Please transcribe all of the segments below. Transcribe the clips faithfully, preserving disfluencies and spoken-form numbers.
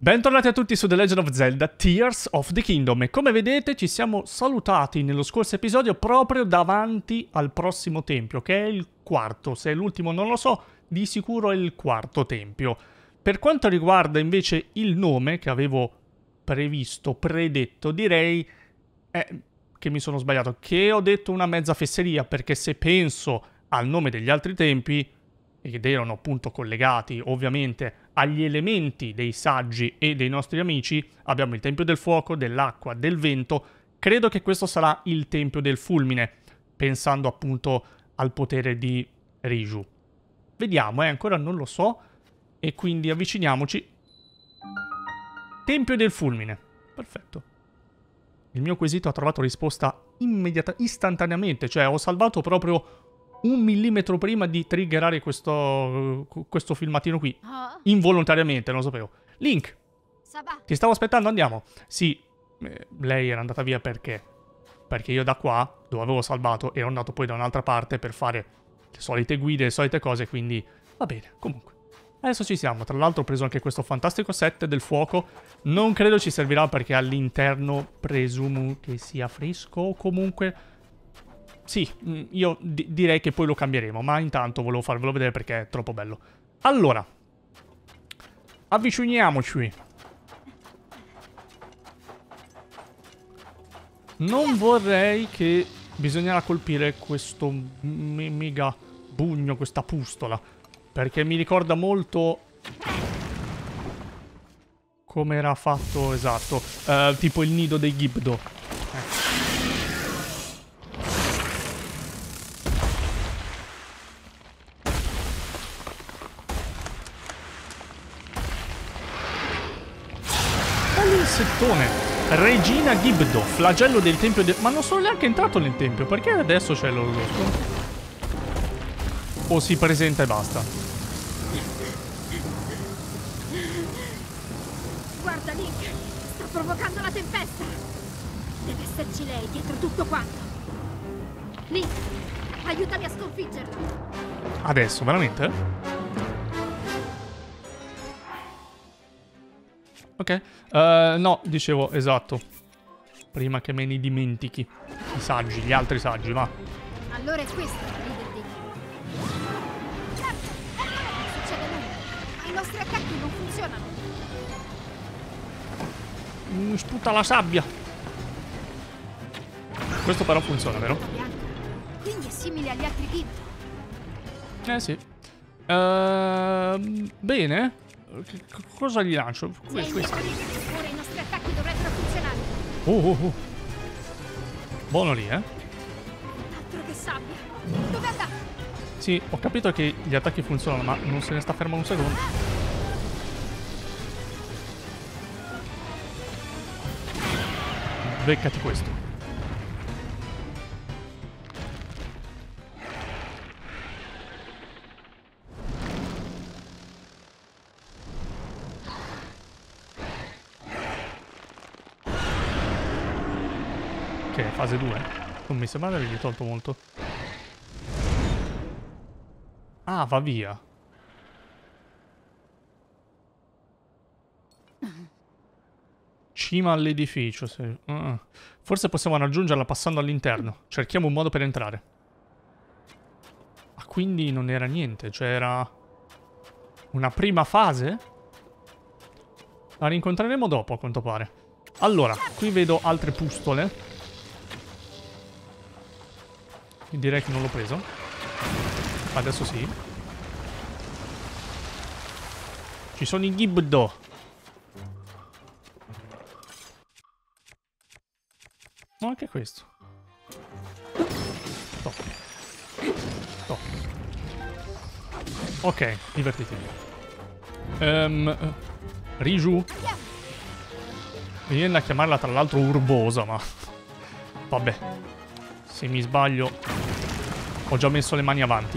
Bentornati a tutti su The Legend of Zelda Tears of the Kingdom e come vedete ci siamo salutati nello scorso episodio proprio davanti al prossimo tempio, che è il quarto. Se è l'ultimo non lo so, di sicuro è il quarto tempio. Per quanto riguarda invece il nome che avevo previsto, predetto, direi eh, che mi sono sbagliato, che ho detto una mezza fesseria, perché se penso al nome degli altri tempi, ed erano appunto collegati ovviamente agli elementi dei saggi e dei nostri amici, abbiamo il Tempio del Fuoco, dell'Acqua, del Vento. Credo che questo sarà il Tempio del Fulmine, pensando appunto al potere di Riju. Vediamo, eh, ancora non lo so, e quindi avviciniamoci. Tempio del Fulmine, perfetto. Il mio quesito ha trovato risposta immediata, istantaneamente, cioè ho salvato proprio un millimetro prima di triggerare questo, questo filmatino qui. Involontariamente, non lo sapevo. Link, ti stavo aspettando, andiamo. Sì, eh, lei era andata via perché? Perché io da qua, dove avevo salvato, ero andato poi da un'altra parte per fare le solite guide, le solite cose, quindi va bene, comunque. Adesso ci siamo. Tra l'altro ho preso anche questo fantastico set del fuoco. Non credo ci servirà perché all'interno presumo che sia fresco o comunque... Sì, io di direi che poi lo cambieremo, ma intanto volevo farvelo vedere perché è troppo bello. Allora, avviciniamoci. Non vorrei che bisognerà colpire questo mega bugno, questa pustola, perché mi ricorda molto come era fatto, esatto, uh, tipo il nido dei Gibdo. Ecco. Settone. Regina Gibdo, flagello del tempio del... Ma non sono neanche entrato nel tempio, perché adesso c'è lo, lo scontro? O si presenta e basta? Guarda Link, sta provocando la tempesta. Deve esserci lei dietro tutto quanto. Link, aiutami a sconfiggerla. Adesso, veramente? Ok, uh, no, dicevo, esatto. Prima che me ne dimentichi. I saggi, gli altri saggi, va. Allora è questo il leader dei Certo, non succede nulla. I nostri attacchi non funzionano. Mi sputa la sabbia. Questo però funziona, vero? Quindi è simile agli altri Gib. Eh sì. Uh, bene. Che cosa gli lancio? Questo, questo. Ora i nostri attacchi dovrebbero funzionare. Oh, oh, oh. Buono lì, eh? Altro che sabbia. Dove andate? Sì, ho capito che gli attacchi funzionano, ma non se ne sta fermo un secondo. Beccati questo. Che è fase due? Non mi sembra di avergli tolto molto. Ah, va via. Cima all'edificio, sì. uh. Forse possiamo raggiungerla passando all'interno. Cerchiamo un modo per entrare. Ah, quindi non era niente, cioè era una prima fase? La rincontreremo dopo, a quanto pare. Allora, qui vedo altre pustole. Direi che non l'ho preso. Adesso sì. Ci sono i Gibdo. No, anche questo. Top. Top. Ok, divertitevi. Um, Riju. Mi viene da chiamarla tra l'altro Urbosa, ma... Vabbè. Se mi sbaglio... Ho già messo le mani avanti.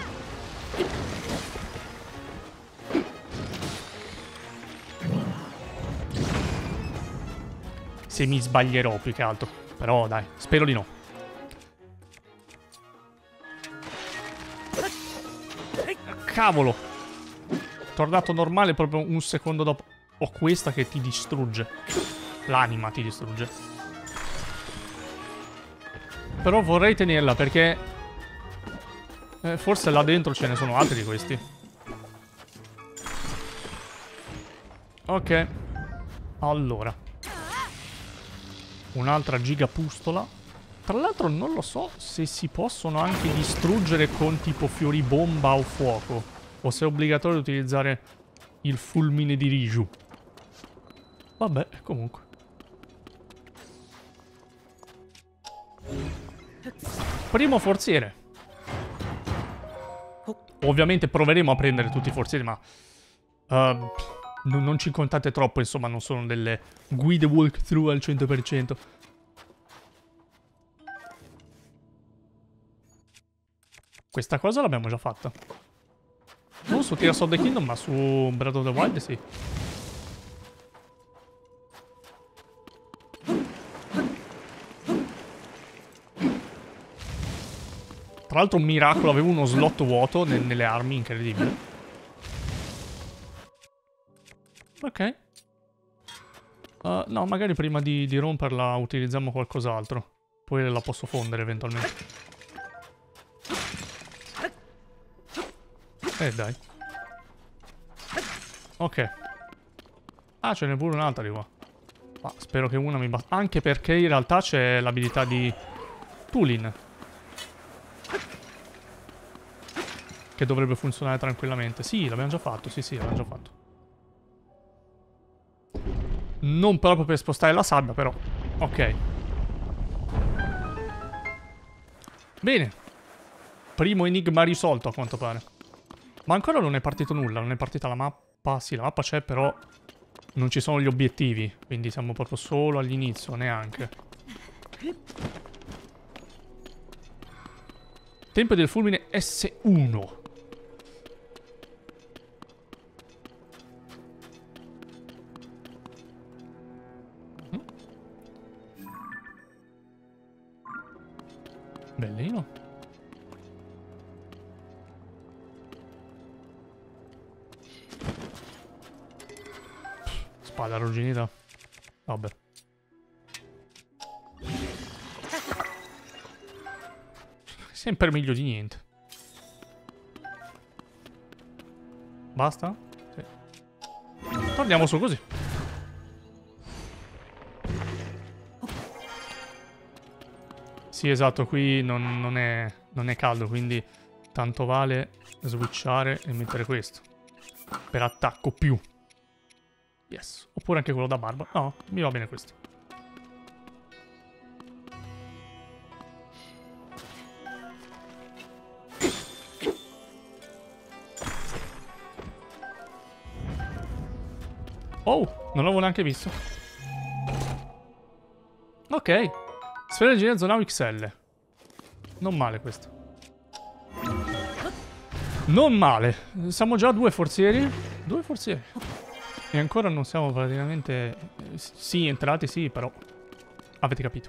Se mi sbaglierò più che altro. Però dai, spero di no. Cavolo. Tornato normale proprio un secondo dopo. o questa che ti distrugge. L'anima ti distrugge. Però vorrei tenerla perché eh, forse là dentro ce ne sono altri di questi. Ok. Allora. Un'altra gigapustola. Tra l'altro non lo so se si possono anche distruggere con tipo fiori bomba o fuoco. O se è obbligatorio utilizzare il fulmine di Riju. Vabbè, comunque. Primo forziere. Ovviamente proveremo a prendere tutti i forzieri, ma... Uh, non ci contate troppo, insomma, non sono delle guide walkthrough al cento per cento. Questa cosa l'abbiamo già fatta. Non su Tears of the Kingdom, ma su Breath of the Wild, sì. Tra l'altro un miracolo, avevo uno slot vuoto nel, nelle armi, incredibile. Ok. Uh, no, magari prima di, di romperla utilizziamo qualcos'altro. Poi la posso fondere eventualmente. Eh dai. Ok. Ah, ce n'è pure un'altra di qua. Ma spero che una mi basta. Anche perché in realtà c'è l'abilità di Tulin, che dovrebbe funzionare tranquillamente. Sì, l'abbiamo già fatto. Sì, sì, l'abbiamo già fatto. Non proprio per spostare la sabbia, però. Ok. Bene. Primo enigma risolto, a quanto pare. Ma ancora non è partito nulla. Non è partita la mappa. Sì, la mappa c'è, però non ci sono gli obiettivi. Quindi siamo proprio solo all'inizio, neanche. Tempio del fulmine S uno. Bellino. Spada arrugginita. Vabbè. Sempre meglio di niente. Basta? Sì. Torniamo su così. Sì, esatto, qui non, non, è, non è caldo, quindi tanto vale switchare e mettere questo. Per attacco più. Yes. Oppure anche quello da barba. No, mi va bene questo. Oh, non l'avevo neanche visto. Ok. Sfera di genere zona X L. Non male questo. Non male. Siamo già a due forzieri. Due forzieri. E ancora non siamo praticamente... Sì, entrati sì, però... Avete capito.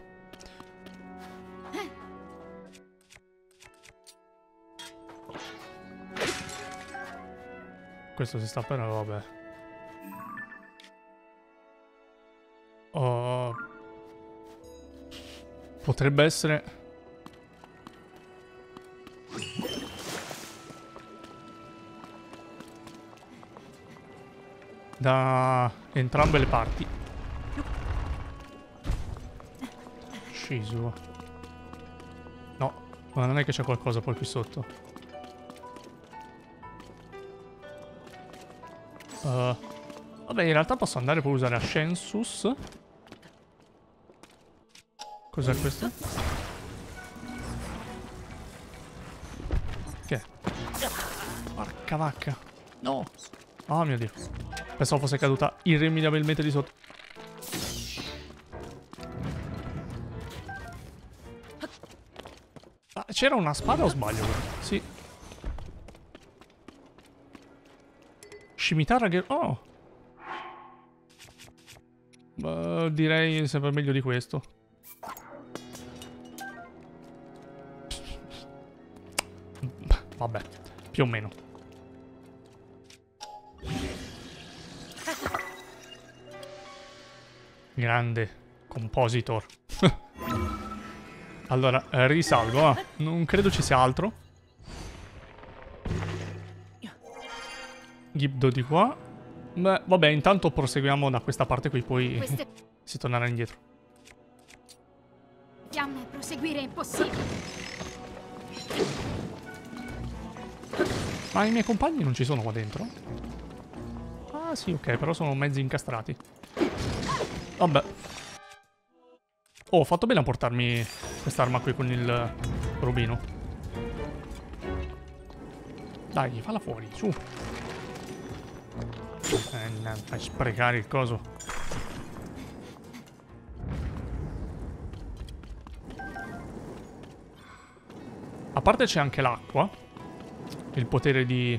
Questo si sta però, vabbè. Oh... Potrebbe essere... Da entrambe le parti. Sciso. No, ma non è che c'è qualcosa poi qui sotto. Uh, vabbè, in realtà posso andare poi a usare Ascensus. Cos'è questo? Che è? Porca vacca. No. Oh mio Dio. Pensavo fosse caduta irrimediabilmente di sotto. Ah, c'era una spada o sbaglio? Sì. Scimitarra che... Oh. Uh, direi sempre meglio di questo. Vabbè, più o meno. Grande compositor. Allora, eh, risalgo. Ah, non credo ci sia altro. Ghibdo di qua. Beh, vabbè, intanto proseguiamo da questa parte qui, poi Queste si tornerà indietro. fiamme proseguire è impossibile. Ma i miei compagni non ci sono qua dentro? Ah sì, ok, però sono mezzi incastrati. Vabbè. Oh, ho fatto bene a portarmi quest'arma qui con il rubino. Dai, falla fuori, su. Eh, no, fai sprecare il coso. A parte c'è anche l'acqua. Il potere di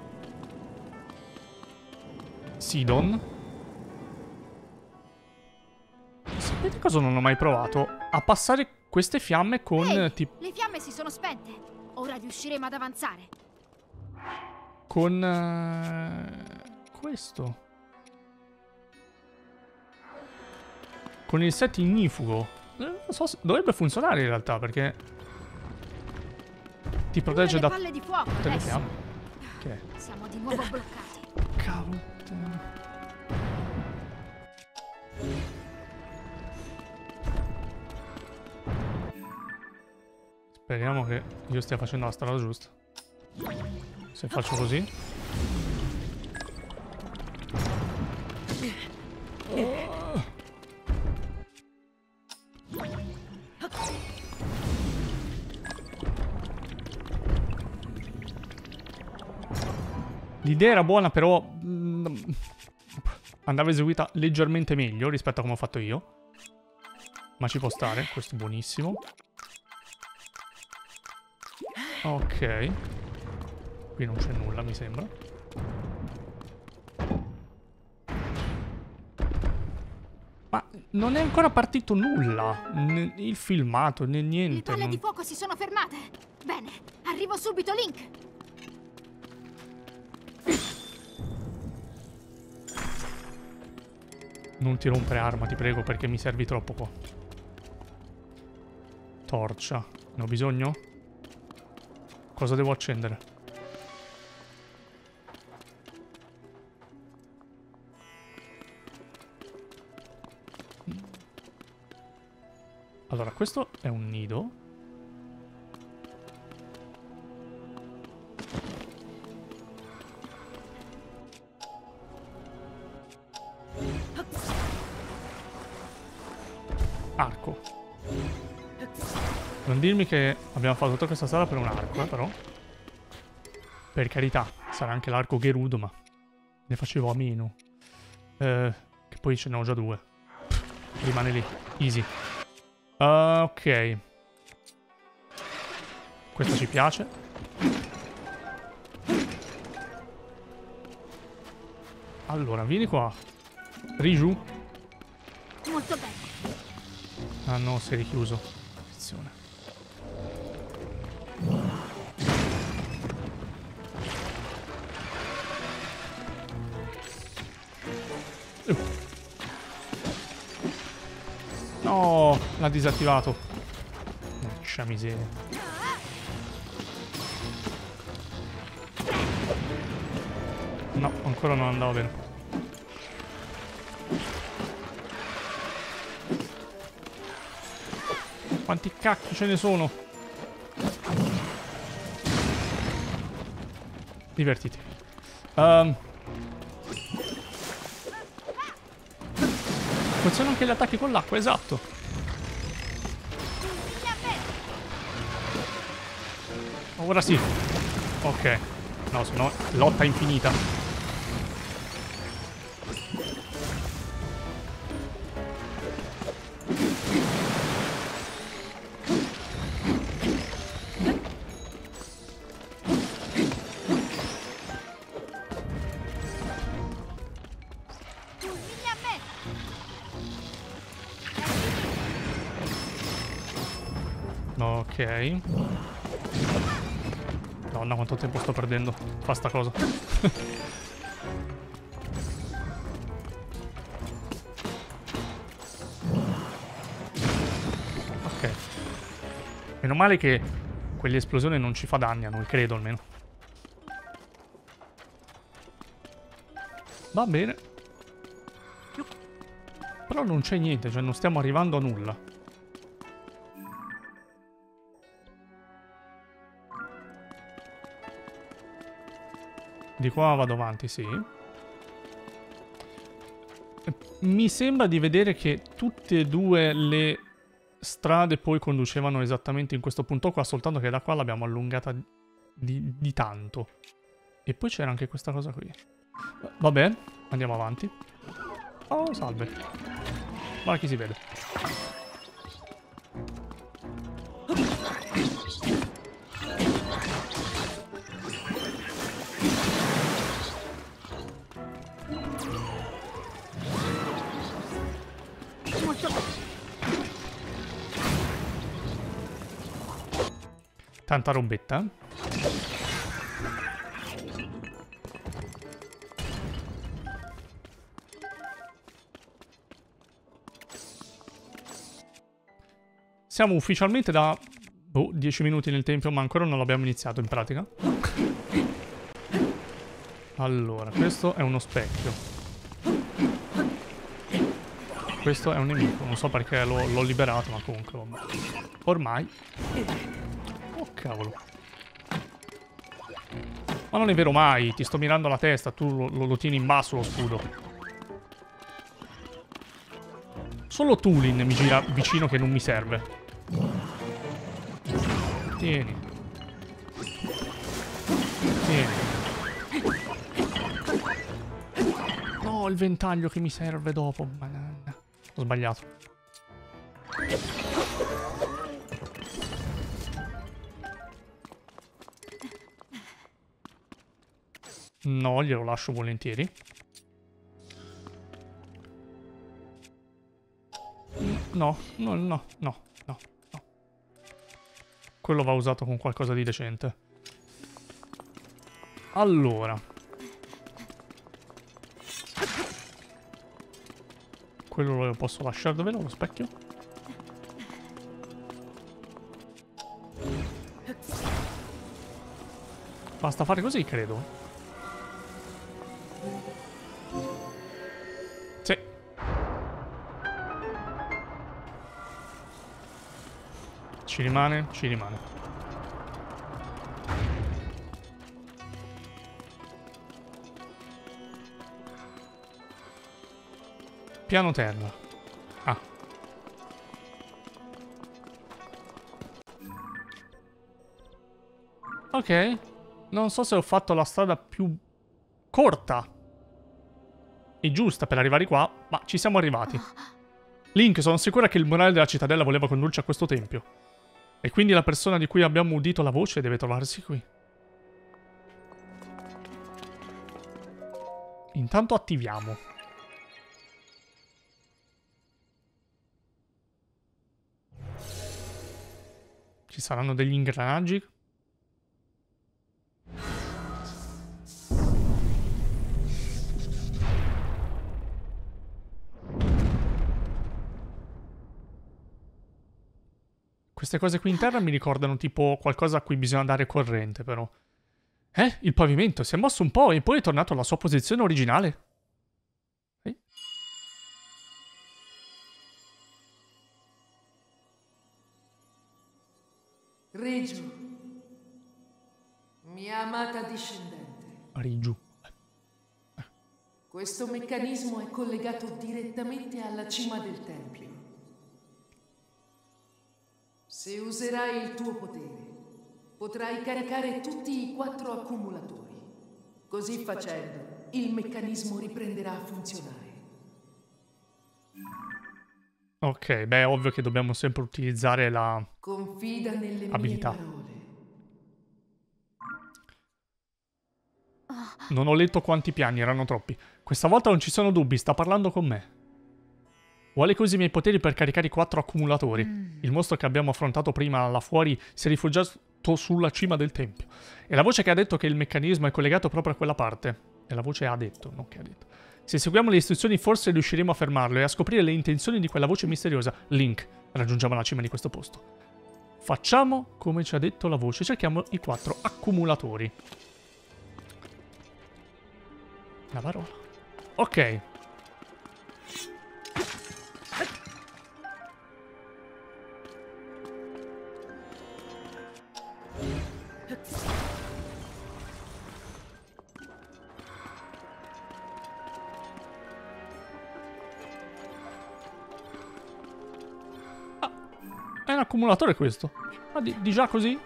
Sidon. Sapete cosa non ho mai provato? A passare queste fiamme con Ehi, tipo... le fiamme si sono spente. Ora riusciremo ad avanzare. Con... Uh, questo. Con il set ignifugo. Eh, non so se... Dovrebbe funzionare in realtà, perché... Ti protegge Pure da... le palle di fuoco tutte le adesso. fiamme. Ok. Siamo di nuovo bloccati. Cavolo. Speriamo che io stia facendo la strada giusta. Se faccio così. Oh. L'idea era buona, però mm, andava eseguita leggermente meglio rispetto a come ho fatto io. Ma ci può stare, questo è buonissimo. Ok. Qui non c'è nulla, mi sembra. Ma non è ancora partito nulla. Né il filmato, né niente. Le palle non... di fuoco si sono fermate. Bene, arrivo subito, Link. Non ti rompere arma, ti prego, perché mi servi troppo qua. Torcia. Ne ho bisogno? Cosa devo accendere? Allora, questo è un nido. Arco. Non dirmi che abbiamo fatto tutta questa strada per un arco, eh, però. Per carità, sarà anche l'arco Gerudo, ma ne facevo a meno. Eh, che poi ce ne ho già due. Pff, rimane lì. Easy. Uh, ok. Questo ci piace. Allora, vieni qua. Riju. Molto bene. Ah no, sei richiuso. Attenzione. Uh. No, l'ha disattivato. Porca miseria. No, ancora non andava bene. Quanti cacchi ce ne sono? Divertiti. Um. Funzionano anche gli attacchi con l'acqua, esatto. Ora sì. Ok. No, se no lotta infinita. Ok. Madonna, quanto tempo sto perdendo. Fa sta cosa. Meno male che quell'esplosione non ci fa danni a noi, credo almeno. Va bene. Però non c'è niente, cioè non stiamo arrivando a nulla. Di qua vado avanti, sì. Mi sembra di vedere che tutte e due le strade poi conducevano esattamente in questo punto qua, soltanto che da qua l'abbiamo allungata di, di tanto. E poi c'era anche questa cosa qui. Vabbè, andiamo avanti. Oh, salve. Guarda chi si vede. Tanta robetta. Siamo ufficialmente da boh, dieci minuti nel tempio, ma ancora non l'abbiamo iniziato in pratica. Allora, questo è uno specchio. Questo è un nemico, non so perché l'ho liberato, ma comunque vabbè. Ormai. Oh cavolo. Ma non è vero mai, ti sto mirando la testa, tu lo, lo, lo tieni in basso lo scudo. Solo Tulin mi gira vicino che non mi serve. Tieni. Tieni. No, il ventaglio che mi serve dopo. Banana. Ho sbagliato. No, glielo lascio volentieri. No, no, no, no, no, no. Quello va usato con qualcosa di decente. Allora. Quello lo posso lasciare dove lo specchio? Basta fare così, credo. Sì. Ci rimane, ci rimane. Piano terra. Ah. Ok. Non so se ho fatto la strada più corta e giusta per arrivare qua, ma ci siamo arrivati. Link, sono sicura che il morale della cittadella voleva condurci a questo tempio. E quindi la persona di cui abbiamo udito la voce deve trovarsi qui. Intanto attiviamo. Ci saranno degli ingranaggi? Queste cose qui in terra mi ricordano tipo qualcosa a cui bisogna dare corrente, però. Eh? Il pavimento si è mosso un po' e poi è tornato alla sua posizione originale. Eh? Riju, mia amata discendente. Riju. Questo meccanismo è collegato direttamente alla cima del tempio. Se userai il tuo potere, potrai caricare tutti i quattro accumulatori. Così facendo, il meccanismo riprenderà a funzionare. Ok, beh, è ovvio che dobbiamo sempre utilizzare la Confida nelle abilità. mie parole. Non ho letto quanti piani, erano troppi. Questa volta non ci sono dubbi, sta parlando con me. Vuole così i miei poteri per caricare i quattro accumulatori. Mm. Il mostro che abbiamo affrontato prima là fuori si è rifugiato sulla cima del tempio. E la voce che ha detto che il meccanismo è collegato proprio a quella parte. E la voce ha detto, non che ha detto. Se seguiamo le istruzioni forse riusciremo a fermarlo e a scoprire le intenzioni di quella voce misteriosa. Link, raggiungiamo la cima di questo posto. Facciamo come ci ha detto la voce, cerchiamo i quattro accumulatori. La parola. Ok. Ah, è un accumulatore questo. Ah, di, di già così?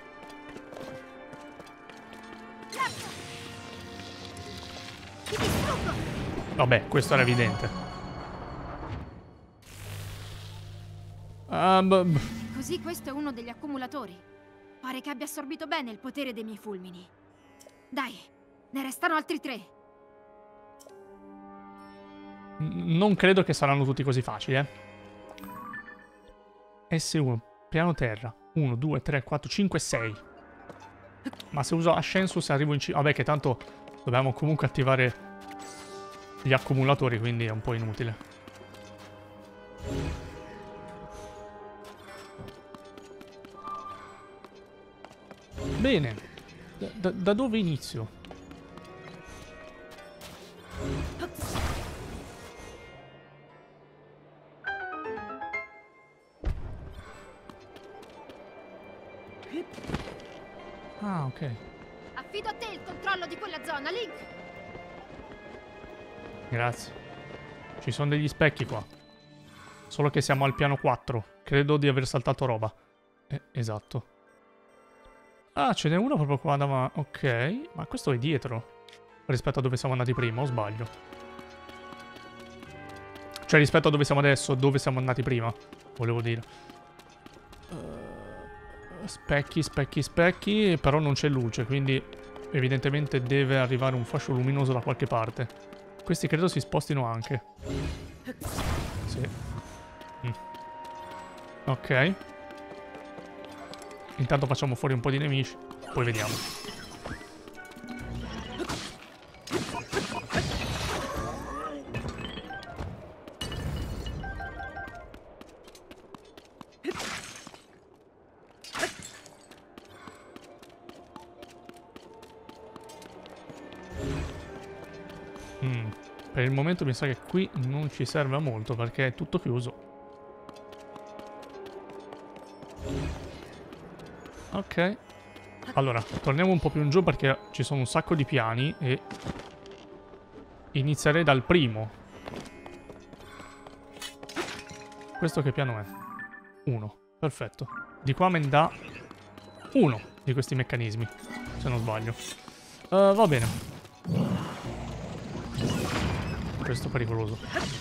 Vabbè, questo era evidente. Um, Così questo è uno degli accumulatori. Pare che abbia assorbito bene il potere dei miei fulmini. Dai, ne restano altri tre. Non credo che saranno tutti così facili, eh. S uno, piano terra. uno, due, tre, quattro, cinque, sei. Ma se uso Ascensus arrivo in cima. Vabbè, che tanto dobbiamo comunque attivare gli accumulatori, quindi è un po' inutile. Bene. Da, da, da dove inizio? Ah, ok. Affido a te il controllo di quella zona, Link. Grazie. Ci sono degli specchi qua. Solo che siamo al piano quattro. Credo di aver saltato roba. Eh, esatto. Ah, ce n'è uno proprio qua davanti. Ok. Ma questo è dietro. Rispetto a dove siamo andati prima, o sbaglio? Cioè, rispetto a dove siamo adesso, dove siamo andati prima. Volevo dire. Uh, specchi, specchi, specchi. Però non c'è luce, quindi evidentemente deve arrivare un fascio luminoso da qualche parte. Questi credo si spostino anche. Sì. Mm. Ok. Intanto facciamo fuori un po' di nemici. Poi vediamo. Mm. Per il momento mi sa che qui non ci serve a molto perché è tutto chiuso. Ok. Allora, torniamo un po' più in giù perché ci sono un sacco di piani e inizierei dal primo. Questo che piano è? Uno. Perfetto. Di qua me ne dà uno di questi meccanismi, se non sbaglio. Uh, va bene. Questo è pericoloso.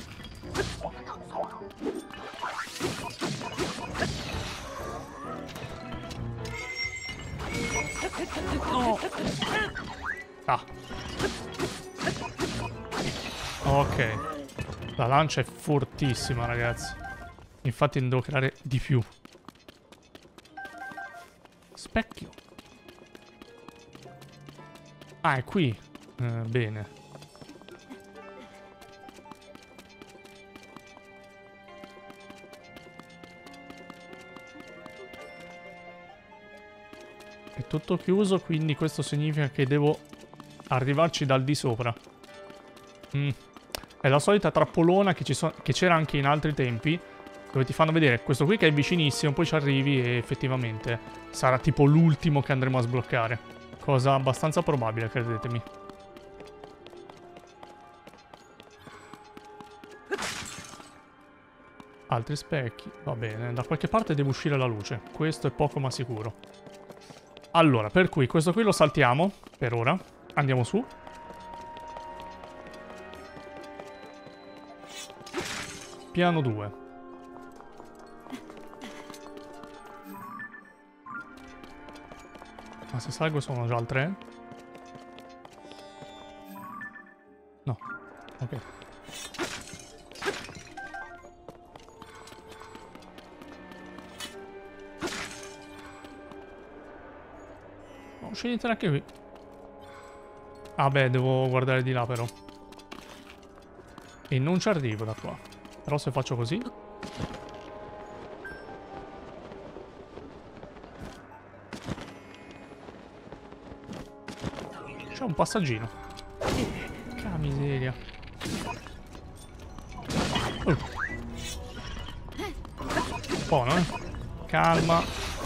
No. Ah. Ok. La lancia è fortissima, ragazzi. Infatti ne devo creare di più. Specchio. Ah, è qui. Eh, bene. È tutto chiuso, quindi questo significa che devo arrivarci dal di sopra. Mm. È la solita trappolona che c'era anche in altri tempi, dove ti fanno vedere questo qui che è vicinissimo, poi ci arrivi e effettivamente sarà tipo l'ultimo che andremo a sbloccare. Cosa abbastanza probabile, credetemi. Altri specchi, va bene, da qualche parte deve uscire la luce, questo è poco ma sicuro. Allora, per cui questo qui lo saltiamo, per ora. Andiamo su. Piano due. Ma se salgo sono già al tre? No. Ok. Non c'è niente neanche qui. Ah beh, devo guardare di là però. E non ci arrivo da qua. Però se faccio così... C'è un passaggino. Che miseria. Uh. Buono, eh? Calma.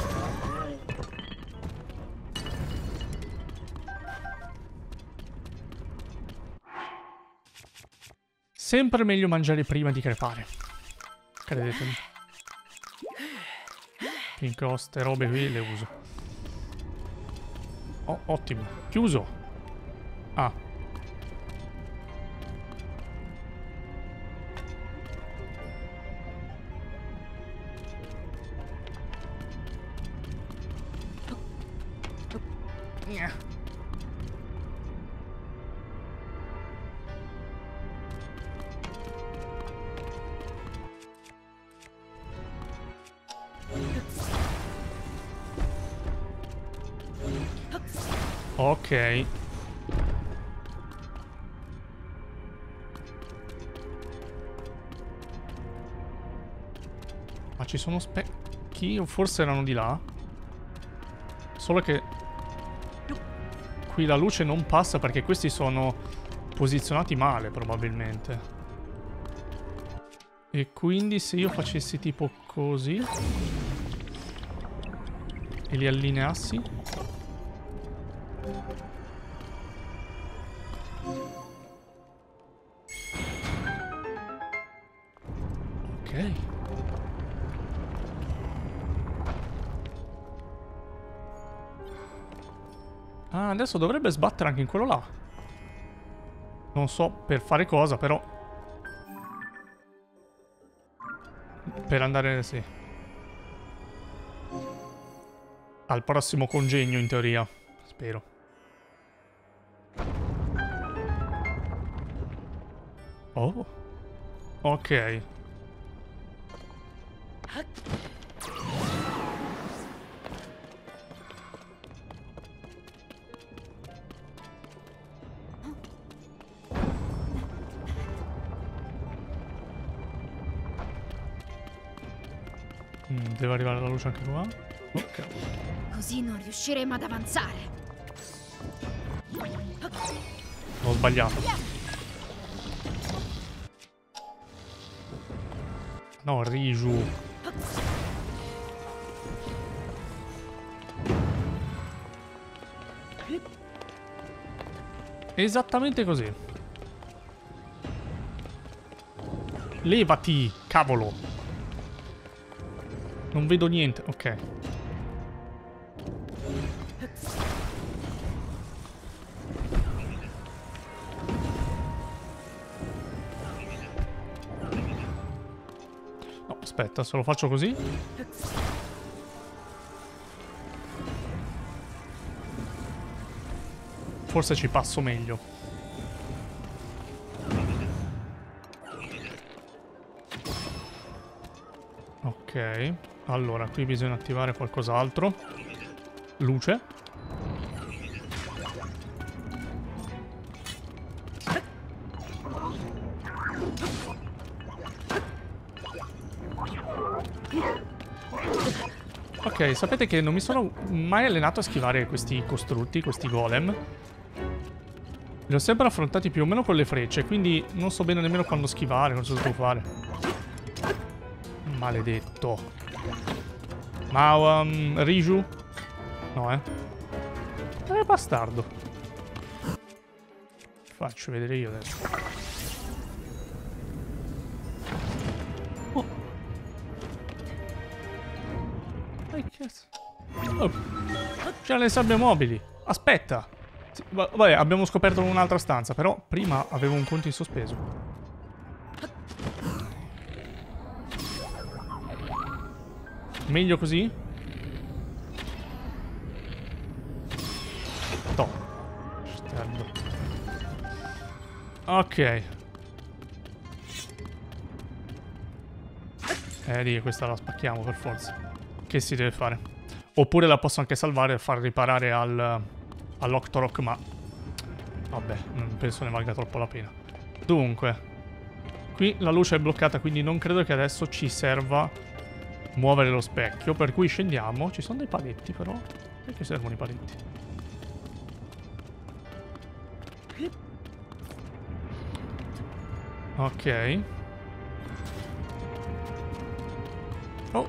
Sempre meglio mangiare prima di crepare. Credetemi. Finché ste robe qui le uso. Oh, ottimo. Chiuso. Ah. Ok. Ma ci sono specchi? O forse erano di là? Solo che qui la luce non passa perché questi sono posizionati male, probabilmente. E quindi se io facessi tipo così e li allineassi... Ok. Ah, adesso dovrebbe sbattere anche in quello là. Non so per fare cosa, però. Per andare, sì. Al prossimo congegno, in teoria. Spero. Oh. Ok. Mm, deve arrivare la luce anche qua. Ok. Così non riusciremo ad avanzare. Ho sbagliato. No, Riju. Esattamente così. Levati, cavolo. Non vedo niente, ok. No, aspetta, se lo faccio così. Forse ci passo meglio. Ok. Allora, qui bisogna attivare qualcos'altro. Luce. Ok, sapete che non mi sono mai allenato a schivare questi costrutti, questi golem. Li ho sempre affrontati più o meno con le frecce, quindi non so bene nemmeno quando schivare, cosa devo fare. Maledetto. Ma um, Riju? No, eh. Eh, bastardo. Faccio vedere io adesso. Oh. Che cazzo? Oh. C'è le sabbie mobili. Aspetta. Sì, vabbè, abbiamo scoperto un'altra stanza, però prima avevo un conto in sospeso. Meglio così? No. Sterdo. Ok. Eh, di questa la spacchiamo per forza. Che si deve fare? Oppure la posso anche salvare e far riparare al... all'Octorok, ma... vabbè, non penso ne valga troppo la pena. Dunque. Qui la luce è bloccata, quindi non credo che adesso ci serva... muovere lo specchio, per cui scendiamo. Ci sono dei paletti però. Perché servono i paletti? Ok. Oh.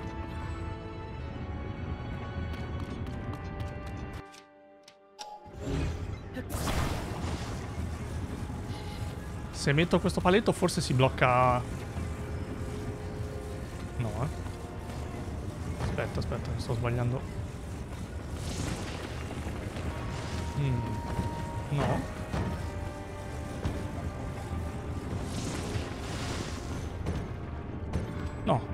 Se metto questo paletto forse si blocca... No, eh. Aspetta, aspetta, sto sbagliando. Mm. No. No.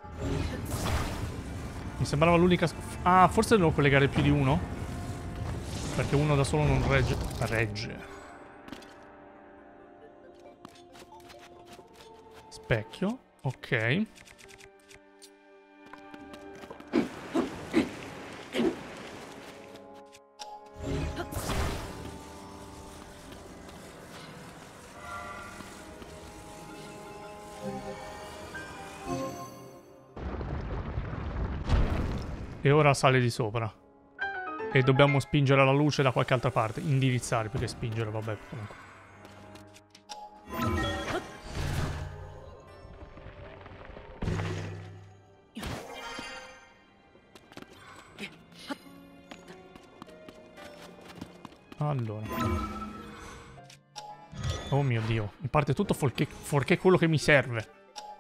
Mi sembrava l'unica... Ah, forse devo collegare più di uno? Perché uno da solo non regge... Regge. Specchio. Ok. E ora sale di sopra. E dobbiamo spingere la luce da qualche altra parte. Indirizzare più che spingere, vabbè, comunque. Allora. Oh mio Dio. Mi parte tutto fuorché, fuorché quello che mi serve.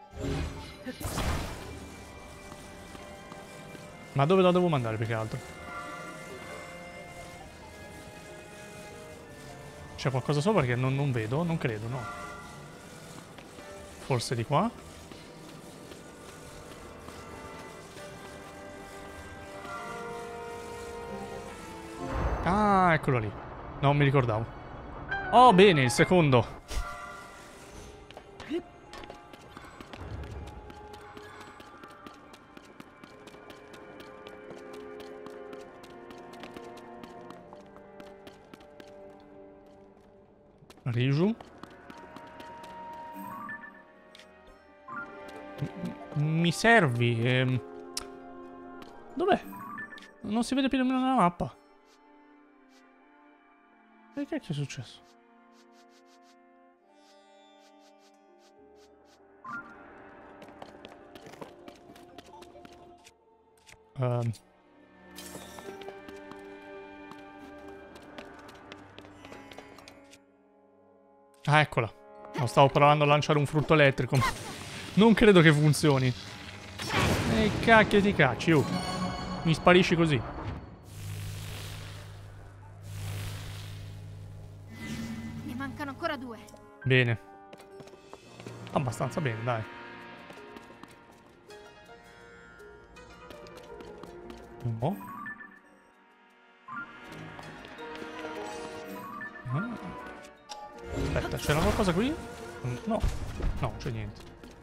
Ma dove la devo mandare più che altro? C'è qualcosa sopra che non, non vedo? Non credo, no. Forse di qua? Ah, eccolo lì. Non mi ricordavo. Oh, bene, il secondo. Riju. Mi servi. Ehm... Dov'è? Non si vede più nemmeno nella mappa. E che cacchio è successo? Um. Ah, eccola. No, stavo provando a lanciare un frutto elettrico. Non credo che funzioni. E cacchio ti cacci, oh. Mi sparisci così. Ne mancano ancora due. Bene. Abbastanza bene, dai. Oh. Ah. Aspetta, c'era qualcosa qui? No, no, c'è niente.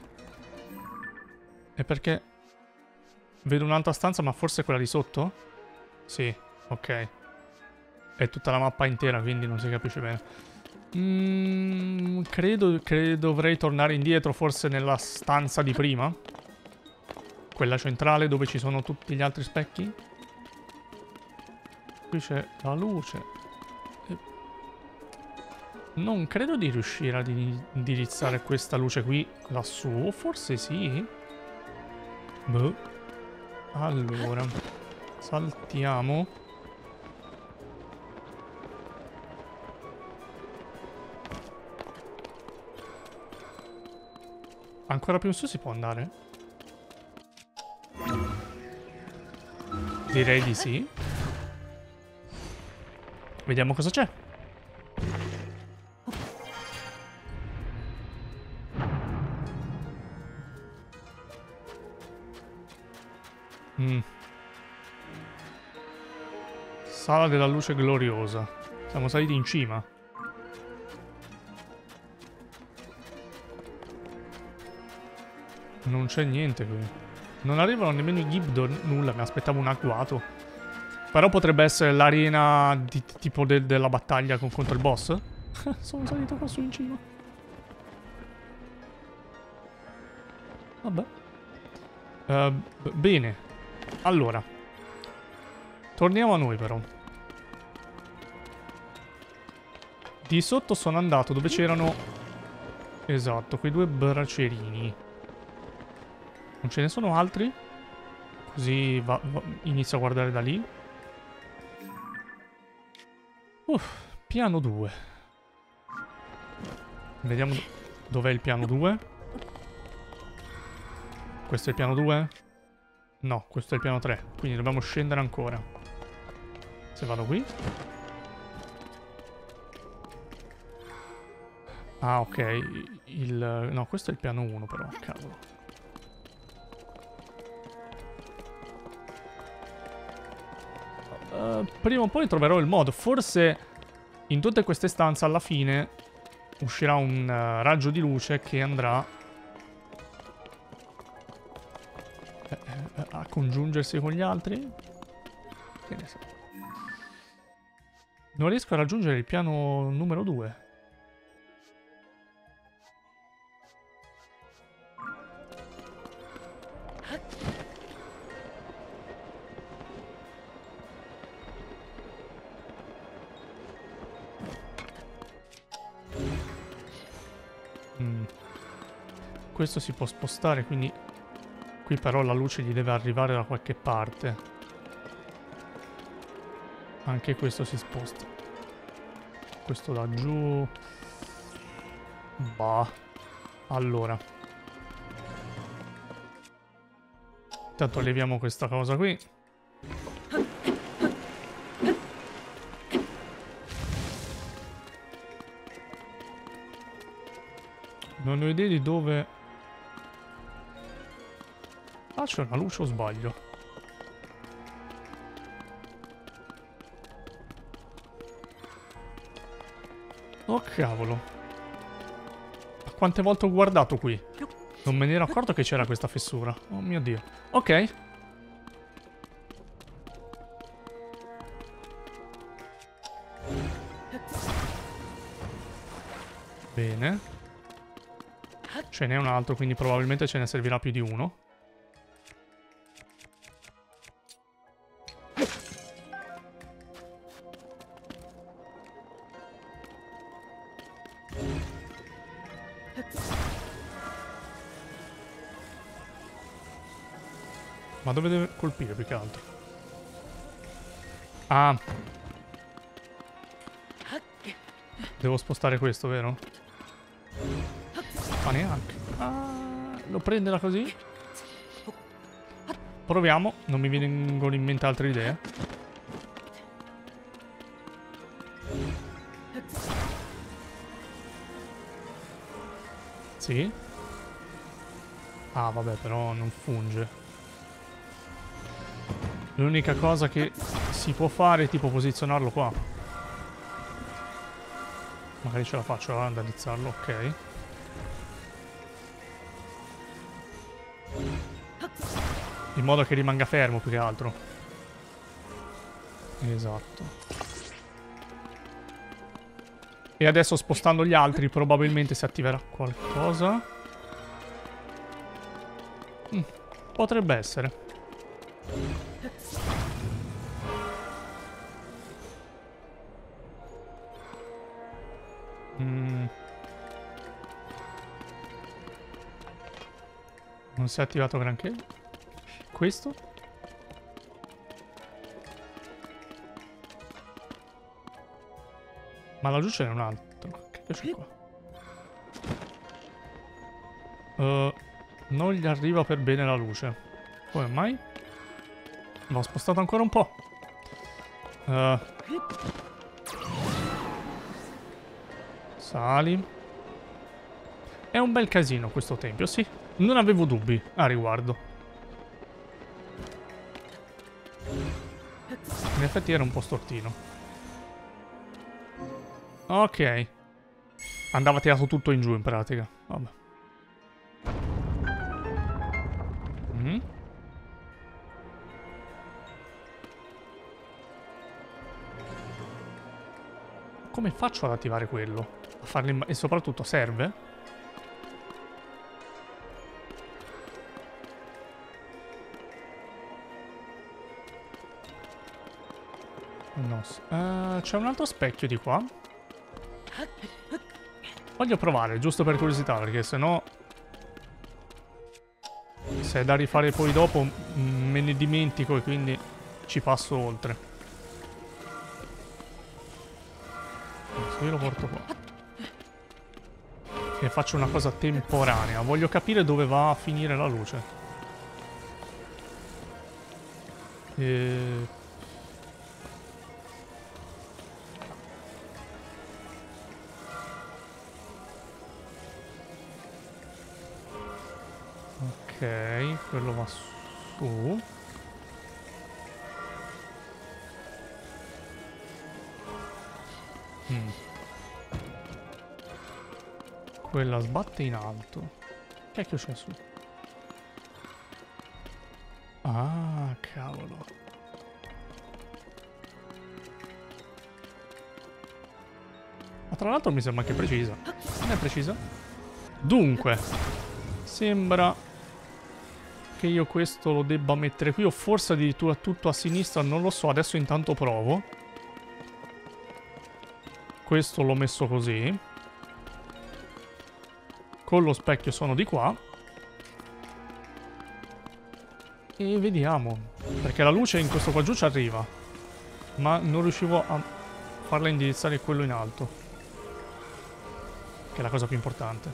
È perché vedo un'altra stanza, ma forse quella di sotto? Sì, ok. È tutta la mappa intera, quindi non si capisce bene. Mm, credo che dovrei tornare indietro, forse nella stanza di prima. Quella centrale dove ci sono tutti gli altri specchi. Qui c'è la luce. Non credo di riuscire ad indirizzare questa luce qui lassù. Forse sì. Boh. Allora. Saltiamo. Ancora più in su si può andare? Direi di sì. Vediamo cosa c'è. Mm. Sala della luce gloriosa. Siamo saliti in cima. Non c'è niente qui. Non arrivano nemmeno i Gibdon. Nulla, mi aspettavo un agguato. Però potrebbe essere l'arena di tipo de della battaglia con, contro il boss. Sono salito qua su in cima. Vabbè. Uh, bene. Allora. Torniamo a noi però. Di sotto sono andato dove c'erano... Esatto, quei due bracerini. Non ce ne sono altri? Così va, va, inizio a guardare da lì. Uff, piano due. Vediamo dov'è il piano due. Questo è il piano due? No, questo è il piano tre. Quindi dobbiamo scendere ancora. Se vado qui. Ah, ok. Il... No, questo è il piano uno però, cavolo. Uh, prima o poi troverò il modo. Forse in tutte queste stanze alla fine uscirà un uh, raggio di luce che andrà eh, eh, a congiungersi con gli altri. Che ne so. Non riesco a raggiungere il piano numero due. Questo si può spostare, quindi qui però la luce gli deve arrivare da qualche parte. Anche questo si sposta. Questo da giù. Bah. Allora. Intanto leviamo questa cosa qui. Non ho idea di dove... Ah, c'è una luce o sbaglio? Oh, cavolo. Quante volte ho guardato qui? Non me ne ero accorto che c'era questa fessura. Oh mio Dio. Ok. Bene. Ce n'è un altro, quindi probabilmente ce ne servirà più di uno. Ma dove deve colpire più che altro? Ah. Devo spostare questo, vero? Ma neanche. Ah, lo prenderà così? Proviamo. Non mi vengono in mente altre idee. Sì. Ah, vabbè, però non funge. L'unica cosa che si può fare è tipo posizionarlo qua. Magari ce la faccio ad analizzarlo, ok. In modo che rimanga fermo più che altro. Esatto. E adesso spostando gli altri probabilmente si attiverà qualcosa. Mm, potrebbe essere. Mm. Non si è attivato granché. Questo? Ma laggiù ce n'è un altro. Che c'è qua? Uh, non gli arriva per bene la luce. Come mai? L'ho spostato ancora un po'. Uh. Sali. È un bel casino questo tempio, sì. Non avevo dubbi a riguardo. In effetti era un po' stortino. Ok. Andava tirato tutto in giù in pratica. Vabbè. Mm. Come faccio ad attivare quello? A farlo in... E soprattutto serve? No. Uh, c'è un altro specchio di qua. Voglio provare, giusto per curiosità, perché sennò... se è da rifare poi dopo me ne dimentico e quindi ci passo oltre. Adesso io lo porto qua. E faccio una cosa temporanea. Voglio capire dove va a finire la luce. E... ok, quello va su. Mm. Quella sbatte in alto. Che cacchio c'è su? Ah, cavolo. Ma tra l'altro mi sembra anche precisa. Non è precisa? Dunque, sembra che io questo lo debba mettere qui, o forse addirittura tutto a sinistra, non lo so. Adesso intanto provo. Questo l'ho messo così. Con lo specchio sono di qua. E vediamo. Perché la luce in questo qua giù ci arriva. Ma non riuscivo a farla indirizzare quello in alto. Che è la cosa più importante.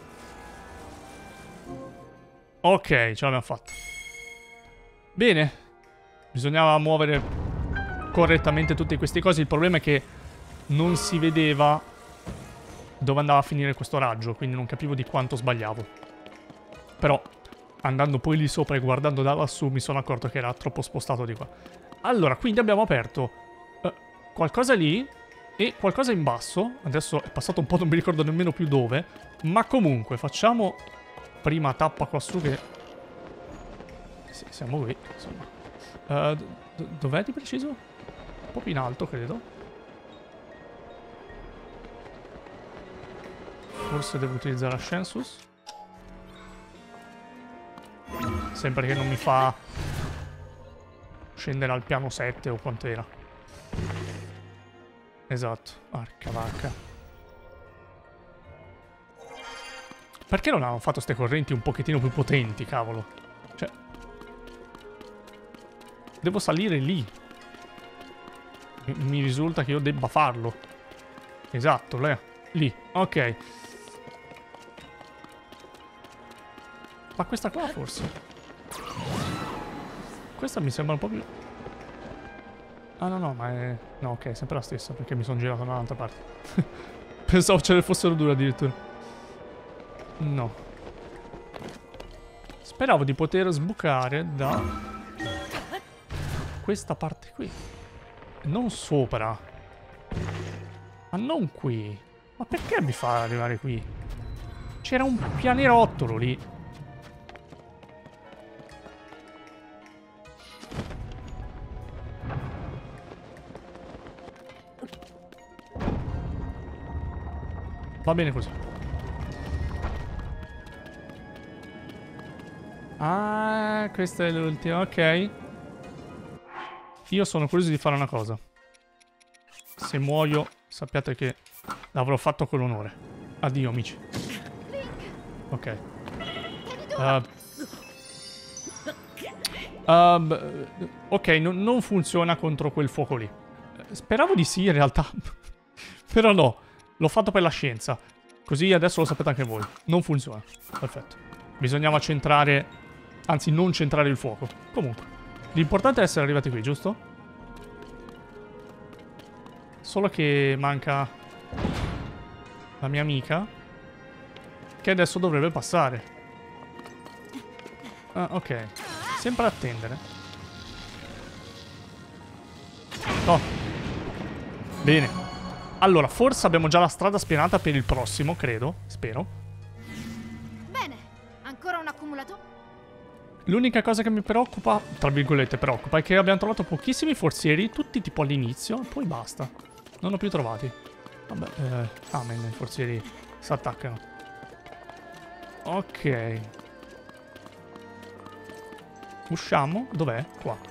Ok, ce l'abbiamo fatta. Bene. Bisognava muovere correttamente tutte queste cose. Il problema è che non si vedeva dove andava a finire questo raggio, quindi non capivo di quanto sbagliavo. Però, andando poi lì sopra e guardando da lassù, mi sono accorto che era troppo spostato di qua. Allora, quindi abbiamo aperto eh, qualcosa lì e qualcosa in basso. Adesso è passato un po', non mi ricordo nemmeno più dove. Ma comunque, facciamo prima tappa qua su che... Sì, siamo qui, insomma. Uh, dov'è di preciso? Un po' più in alto, credo. Forse devo utilizzare Ascensus. Sempre che non mi fa scendere al piano sette o quant'era. Esatto. Arca vacca. Perché non hanno fatto ste correnti un pochettino più potenti, cavolo? Cioè... devo salire lì. Mi, mi risulta che io debba farlo. Esatto, lì. Lì. Ok. Ma questa qua forse? Questa mi sembra un po' più... ah no no, ma è... no ok, è sempre la stessa perché mi sono girato dall'altra parte. Pensavo ce ne fossero due addirittura. No. Speravo di poter sbucare da... questa parte qui. Non sopra. Ma non qui. Ma perché mi fa arrivare qui? C'era un pianerottolo lì. Va bene così. Ah, questa è l'ultima, ok. Io sono curioso di fare una cosa. Se muoio, sappiate che l'avrò fatto con l'onore. Addio, amici. Ok. Uh, uh, ok, no, non funziona contro quel fuoco lì. Speravo di sì, in realtà. Però no. L'ho fatto per la scienza. Così adesso lo sapete anche voi. Non funziona. Perfetto. Bisognava centrare... anzi, non centrare il fuoco. Comunque. L'importante è essere arrivati qui, giusto? Solo che manca... la mia amica. Che adesso dovrebbe passare. Ah, ok. Sempre attendere. Oh. Bene. Allora, forse abbiamo già la strada spianata per il prossimo, credo. Spero. Bene. Ancora un accumulatore? L'unica cosa che mi preoccupa, tra virgolette preoccupa, è che abbiamo trovato pochissimi forzieri, tutti tipo all'inizio, poi basta. Non ho più trovati. Vabbè, eh, amen, i forzieri si attaccano. Ok. Usciamo? Dov'è? Qua.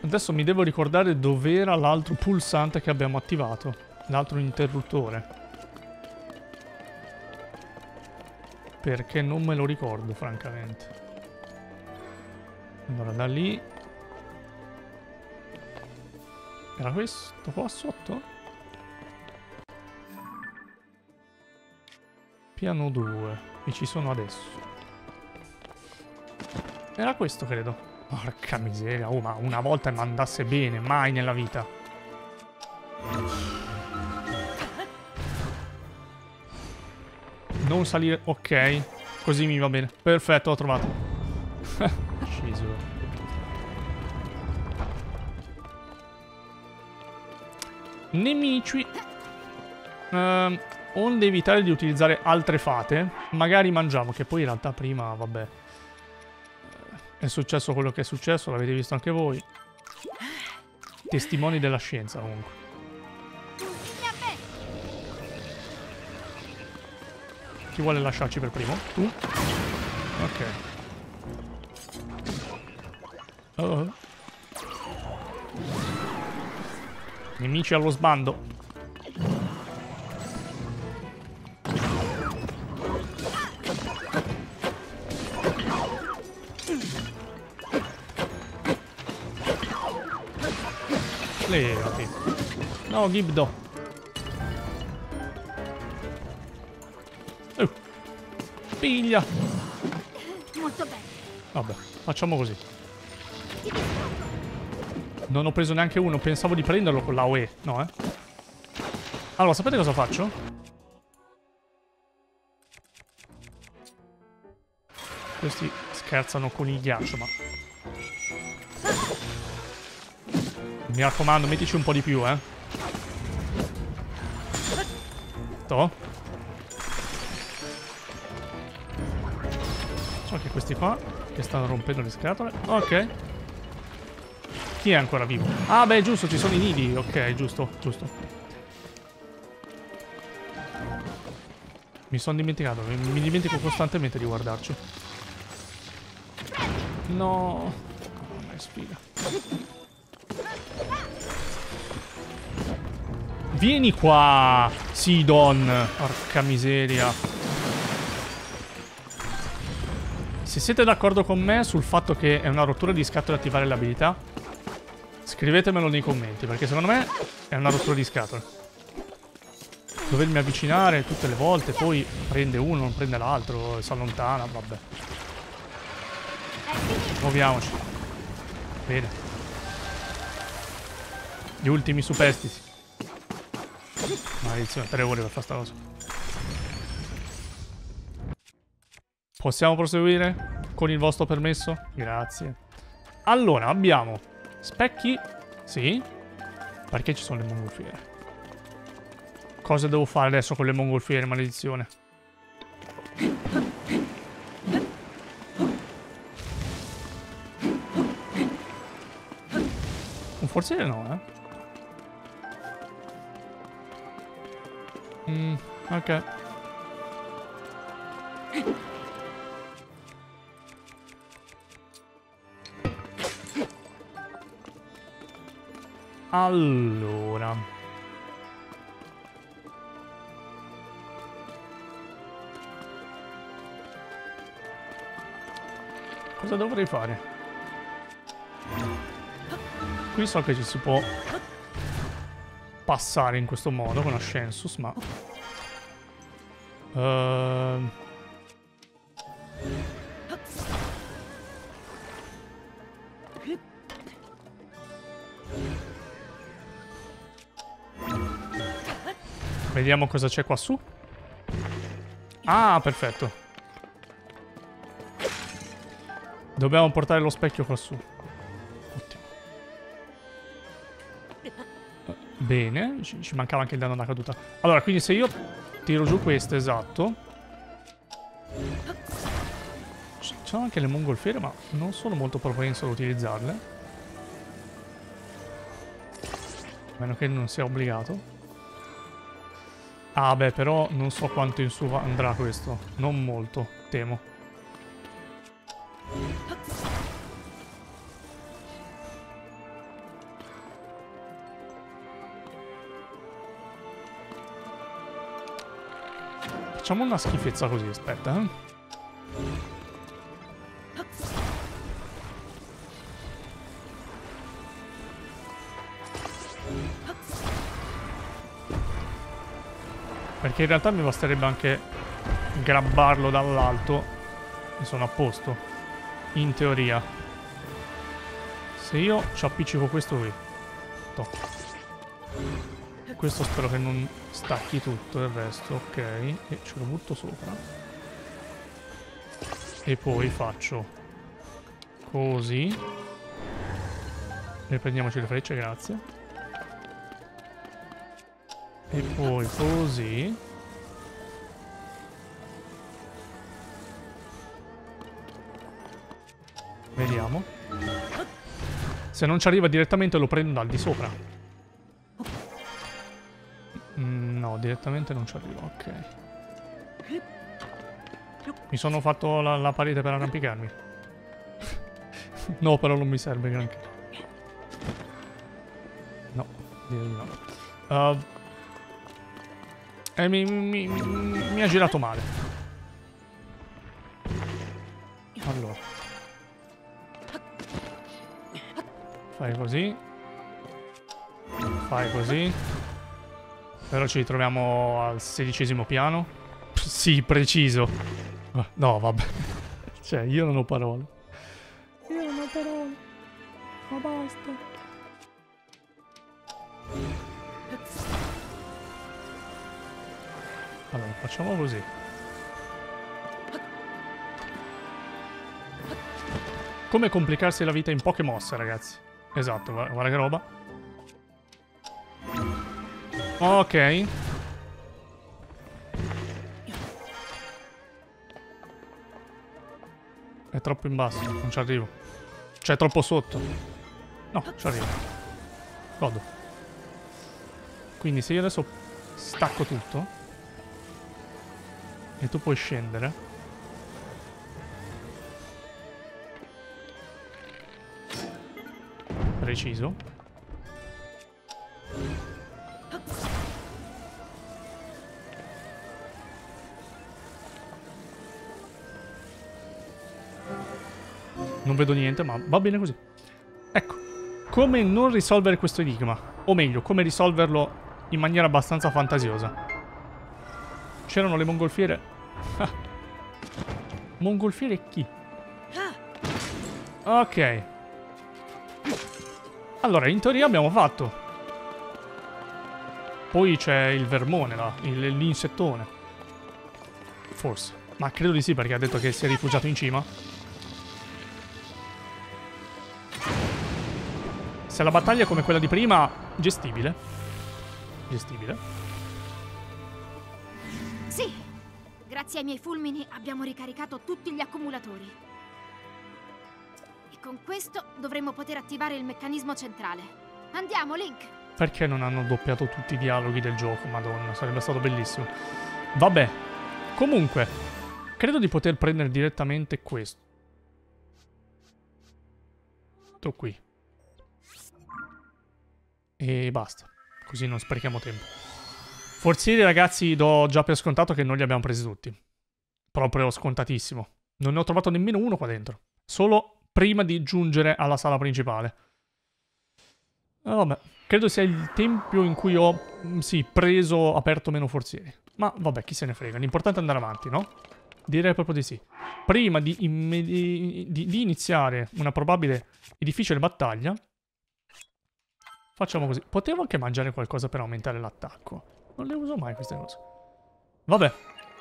Adesso mi devo ricordare dov'era l'altro pulsante che abbiamo attivato. L'altro interruttore. Perché non me lo ricordo, francamente. Allora, da lì... Era questo qua sotto? Piano due. E ci sono adesso. Era questo, credo. Porca miseria. Oh, ma una volta mi andasse bene. Mai nella vita. Non salire... Ok. Così mi va bene. Perfetto, l'ho trovato. Sceso. Nemici. Uh, onde evitare di utilizzare altre fate. Magari mangiamo, che poi in realtà prima, vabbè, è successo quello che è successo, l'avete visto anche voi. Testimoni della scienza, comunque. Chi vuole lasciarci per primo? Tu? Ok. Oh. Nemici allo sbando. Levati. No, Gibdo. Uh. Piglia. Molto bene. Vabbè, facciamo così. Non ho preso neanche uno, pensavo di prenderlo con l'A O E. No, eh. Allora, sapete cosa faccio? Questi scherzano con il ghiaccio, ma... Mi raccomando, mettici un po' di più, eh. To. So che questi qua, che stanno rompendo le scatole. Ok. Chi è ancora vivo? Ah, beh, giusto, ci sono i nidi. Ok, giusto, giusto. Mi sono dimenticato. Mi, mi dimentico costantemente di guardarci. No. Non è sfiga. Vieni qua, Sidon. Porca miseria. Se siete d'accordo con me sul fatto che è una rottura di scatole attivare l'abilità, scrivetemelo nei commenti, perché secondo me è una rottura di scatole. Dovermi avvicinare tutte le volte, poi prende uno, non prende l'altro, si allontana, vabbè. Muoviamoci. Bene. Gli ultimi superstiti. Maledizione, tre ore per fare sta cosa. Possiamo proseguire con il vostro permesso? Grazie. Allora, abbiamo specchi. Sì. Perché ci sono le mongolfiere? Cosa devo fare adesso con le mongolfiere, maledizione? Un forziere no, eh? Mm, ok. Allora. Cosa dovrei fare? Qui so che ci si può passare in questo modo con Ascensus, ma... Uh... Vediamo cosa c'è qua su. Ah, perfetto. Dobbiamo portare lo specchio qua su. Ottimo. Bene, ci, ci mancava anche il danno da caduta. Allora, quindi se io tiro giù questo, esatto. Ci sono anche le mongolfiere, ma non sono molto propenso ad utilizzarle. A meno che non sia obbligato. Ah beh, però non so quanto in su andrà questo. Non molto, temo. Facciamo una schifezza così, aspetta, eh. Perché in realtà mi basterebbe anche grabbarlo dall'alto e sono a posto. In teoria. Se io ci appiccico questo qui. Toh. Questo spero che non stacchi tutto il resto, ok. E ce lo butto sopra. E poi faccio così. Riprendiamoci le frecce, grazie. E poi così. Vediamo. Se non ci arriva direttamente lo prendo dal di sopra. No, direttamente non ci arriva, ok. Mi sono fatto la, la parete per arrampicarmi. No, però non mi serve granché. No, direi di no. Uh, e mi, mi, mi, mi ha girato male. Allora. Fai così. Fai così. Però ci ritroviamo al sedicesimo piano. P sì, preciso. No, vabbè. Cioè, io non ho parole. Io non ho parole. Ma basta. Allora, facciamo così. Come complicarsi la vita in poche mosse, ragazzi. Esatto, guarda, guarda che roba. Ok. È troppo in basso, non ci arrivo. Cioè, è troppo sotto. No, ci arrivo. Godo. Quindi se io adesso stacco tutto e tu puoi scendere. Preciso. Non vedo niente, ma va bene così. Ecco, come non risolvere questo enigma? O meglio, come risolverlo in maniera abbastanza fantasiosa. C'erano le mongolfiere. Ah. Mongolfiere chi? Ok. Allora, in teoria abbiamo fatto. Poi c'è il vermone là, l'insettone. Forse. Ma credo di sì, perché ha detto che si è rifugiato in cima. Se la battaglia è come quella di prima, gestibile. Gestibile. Sì, grazie ai miei fulmini abbiamo ricaricato tutti gli accumulatori. E con questo dovremmo poter attivare il meccanismo centrale. Andiamo, Link! Perché non hanno doppiato tutti i dialoghi del gioco? Madonna, sarebbe stato bellissimo. Vabbè, comunque, credo di poter prendere direttamente questo. Tutto qui. E basta. Così non sprechiamo tempo. Forzieri, ragazzi, do già per scontato che non li abbiamo presi tutti. Proprio scontatissimo. Non ne ho trovato nemmeno uno qua dentro. Solo prima di giungere alla sala principale. Eh, vabbè. Credo sia il tempio in cui ho, sì, preso, aperto meno forzieri. Ma vabbè, chi se ne frega. L'importante è andare avanti, no? Direi proprio di sì. Prima di, di, di iniziare una probabile e difficile battaglia, facciamo così. Potevo anche mangiare qualcosa per aumentare l'attacco. Non le uso mai queste cose. Vabbè.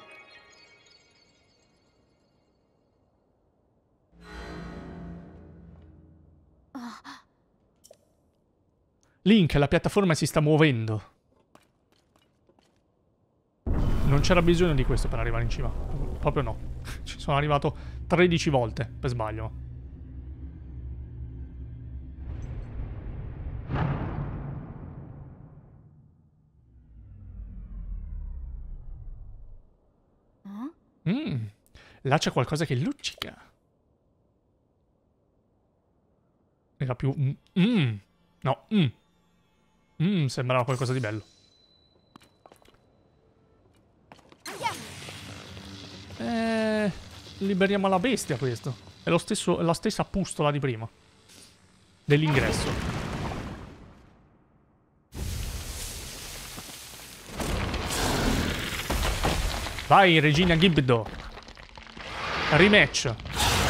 Link, la piattaforma si sta muovendo. Non c'era bisogno di questo per arrivare in cima. Proprio no. Ci sono arrivato tredici volte per sbaglio. Mm, là c'è qualcosa che luccica. Era più... Mm, no, mm. Mm, sembrava qualcosa di bello. Andiamo! Eh, liberiamo la bestia questo. È lo stesso, è la stessa pustola di prima. Dell'ingresso. Vai, Regina Gibdo. Rematch.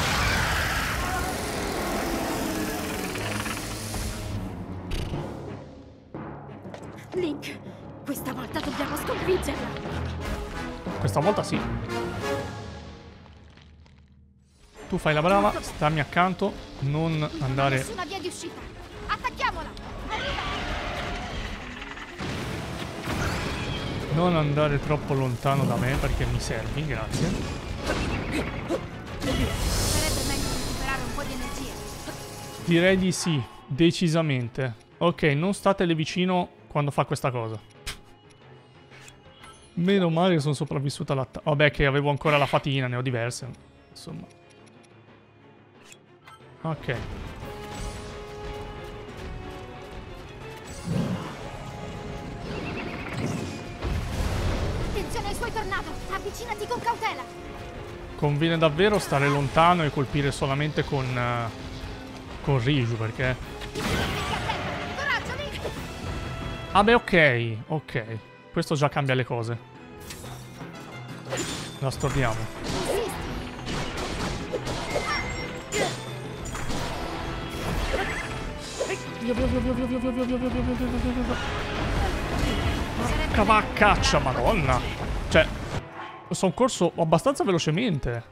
Link, questa volta dobbiamo sconfiggerla. Questa volta sì. Tu fai la brava, stammi accanto, non andare... Nessuna via di uscita. Attacchiamola. Arriva. Non andare troppo lontano da me perché mi servi, grazie. Sarebbe meglio recuperare un po' di energia. Direi di sì, decisamente. Ok, non statele vicino quando fa questa cosa. Meno male che sono sopravvissuta all'attacco. Vabbè che avevo ancora la fatina, ne ho diverse. Insomma. Ok. Attenzione ai suoi tornado. Avvicinati con cautela. Conviene davvero stare lontano e colpire solamente con... Uh, con Riju, perché... Coraggio, Link. Ah beh, ok. Ok. Questo già cambia le cose. La stordiamo. Via, via, via, via, via, via, via, via, via, via, via, via, via, via. Porca vaccaccia, madonna. Cioè, sono corso abbastanza velocemente.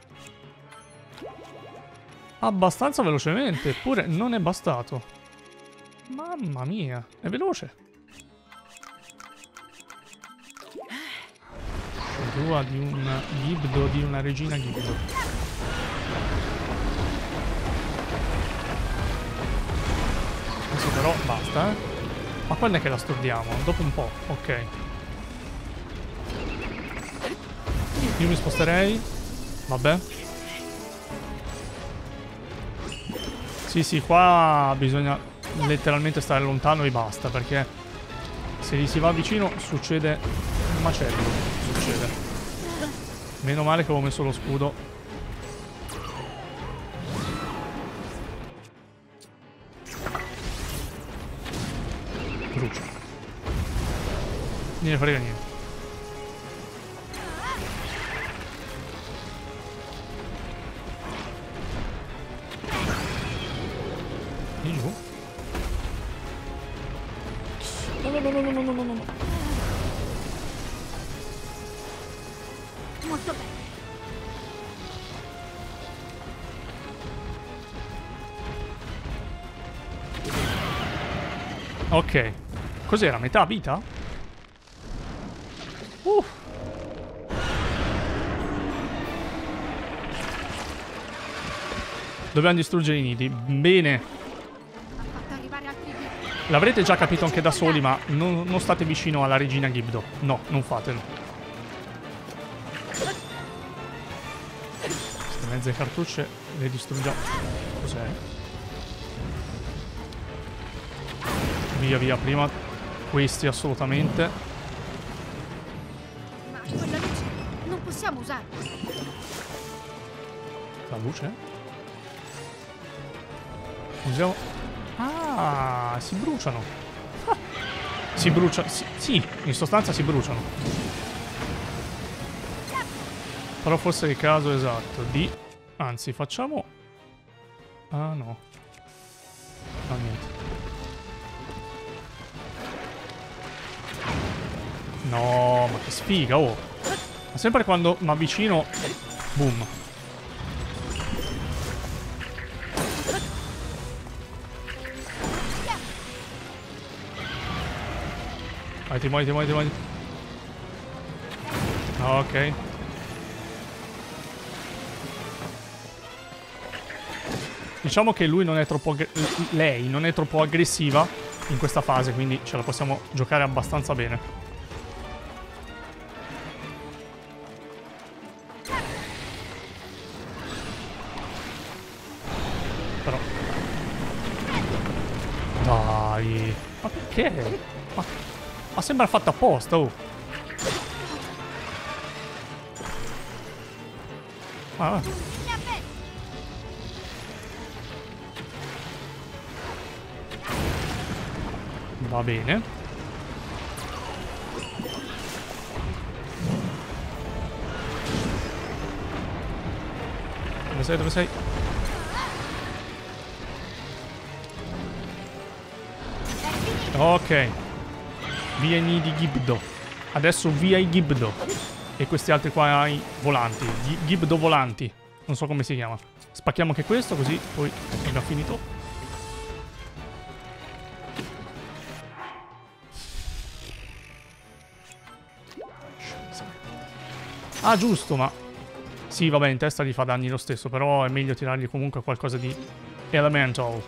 Abbastanza velocemente, eppure non è bastato. Mamma mia, è veloce. Dua di un Gibdo, di una regina Gibdo. Adesso però basta, eh. Ma quando è che la stordiamo? Dopo un po', ok. Io mi sposterei. Vabbè. Sì, sì, qua bisogna letteralmente stare lontano e basta, perché se gli si va vicino succede un macello. Succede. Meno male che avevo messo lo scudo. Brucia. Non ne frega niente. Di giù. No, no, no, no, no, no, no, no. Molto bene. Ok. Cos'era? Metà vita? Uh. Dobbiamo distruggere i nidi. Bene. Ha fatto arrivare altri due. L'avrete già capito anche da soli, ma non, non state vicino alla regina Gibdo. No, non fatelo. Queste mezze cartucce le distruggiamo. Cos'è? Via via, prima questi assolutamente. Ma quella luce non possiamo usarla. La luce? Usiamo... Ah, si bruciano. Ah, si brucia... Sì, sì, in sostanza si bruciano. Però forse è il caso esatto di... Anzi, facciamo... Ah, no. No, niente. No, ma che sfiga, oh. Ma sempre quando mi avvicino... Boom. Muoviti, muoviti, muoviti, muoviti. Ok. Diciamo che lui non è troppo... Lei non è troppo aggressiva in questa fase, quindi ce la possiamo giocare abbastanza bene. Però... Dai... Ma perché? Ma, ma sembra fatto apposta, oh. Ah. Va bene. Dove sei? Dove sei? Ok. Vieni di Gibdo. Adesso via i Gibdo. E questi altri qua i volanti. Gli Gibdo volanti. Non so come si chiama. Spacchiamo anche questo così poi abbiamo finito. Ah, giusto, ma... Sì, vabbè, in testa gli fa danni lo stesso, però è meglio tirargli comunque qualcosa di elemental.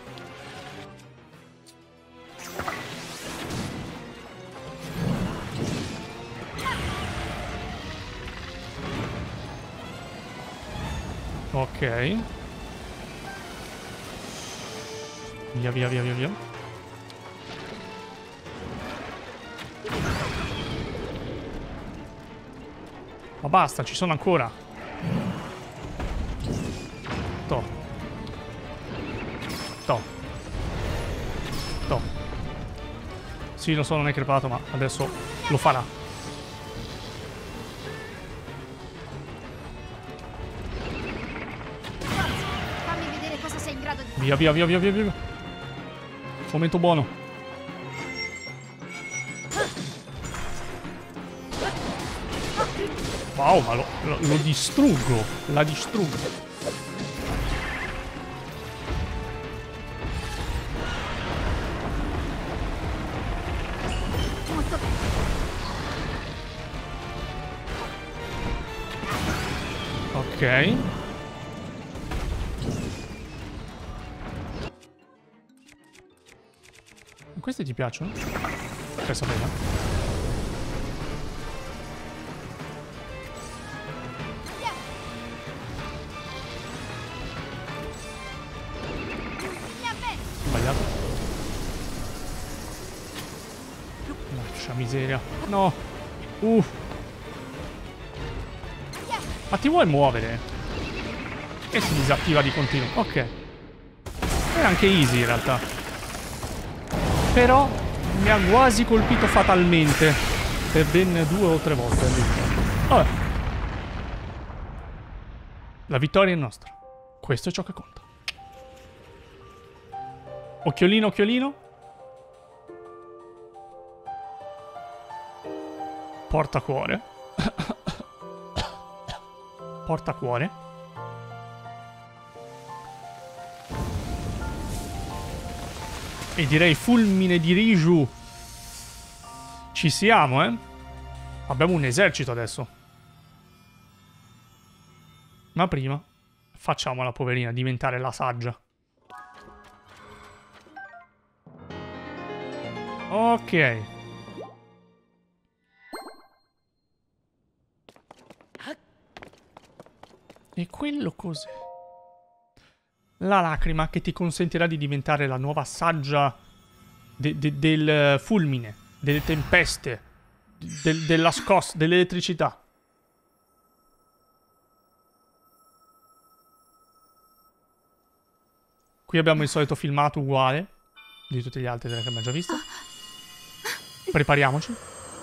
Ok. Via, via, via, via, via. Ma basta, ci sono ancora. To. To. To. Sì, lo so, non è crepato, ma adesso lo farà. Fammi vedere cosa sei in grado di fare. Via, via, via, via, via, via. Momento buono. Wow, ma lo, lo, lo distruggo. La distruggo. Molto bene. Ok. Questi ti piacciono? Per sapere. Sbagliato. Lascia miseria. No. Uh. Ma ti vuoi muovere? E si disattiva di continuo. Ok. È anche easy in realtà. Però mi ha quasi colpito fatalmente. Per ben due o tre volte. Vabbè. La vittoria è nostra. Questo è ciò che conta. Occhiolino, occhiolino. Portacuore. Portacuore. E direi fulmine di Riju. Ci siamo, eh? Abbiamo un esercito adesso. Ma prima facciamo la poverina diventare la saggia. Ok. E quello cos'è? La lacrima che ti consentirà di diventare la nuova saggia de de del fulmine, delle tempeste, de della scossa, dell'elettricità. Qui abbiamo il solito filmato uguale di tutti gli altri che abbiamo già visto. Prepariamoci.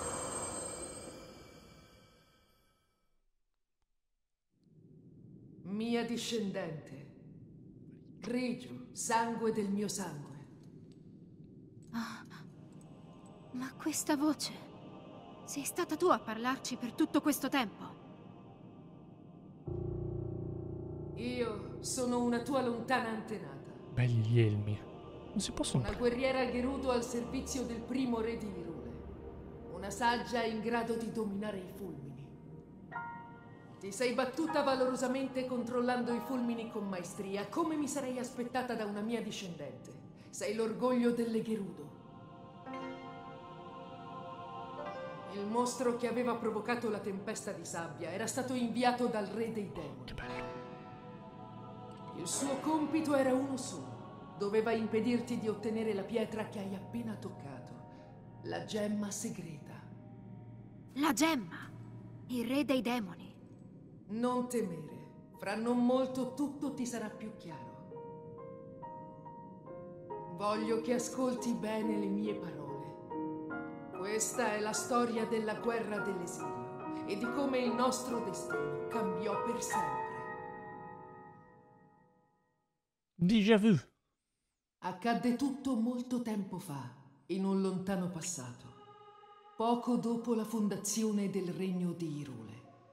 Mia discendente. Riju, sangue del mio sangue. Ah, ma questa voce... Sei stata tu a parlarci per tutto questo tempo? Io sono una tua lontana antenata. Belli elmi. Non si possono... Una guerriera Gerudo al servizio del primo re di Hyrule. Una saggia in grado di dominare i fulmini. Ti sei battuta valorosamente controllando i fulmini con maestria, come mi sarei aspettata da una mia discendente. Sei l'orgoglio delle Gerudo. Il mostro che aveva provocato la tempesta di sabbia era stato inviato dal re dei demoni. Che bello. Il suo compito era uno solo. Doveva impedirti di ottenere la pietra che hai appena toccato. La gemma segreta. La gemma! Il re dei demoni. Non temere. Fra non molto tutto ti sarà più chiaro. Voglio che ascolti bene le mie parole. Questa è la storia della guerra dell'esilio e di come il nostro destino cambiò per sempre. Déjà vu. Accadde tutto molto tempo fa, in un lontano passato, poco dopo la fondazione del regno di Hyrule.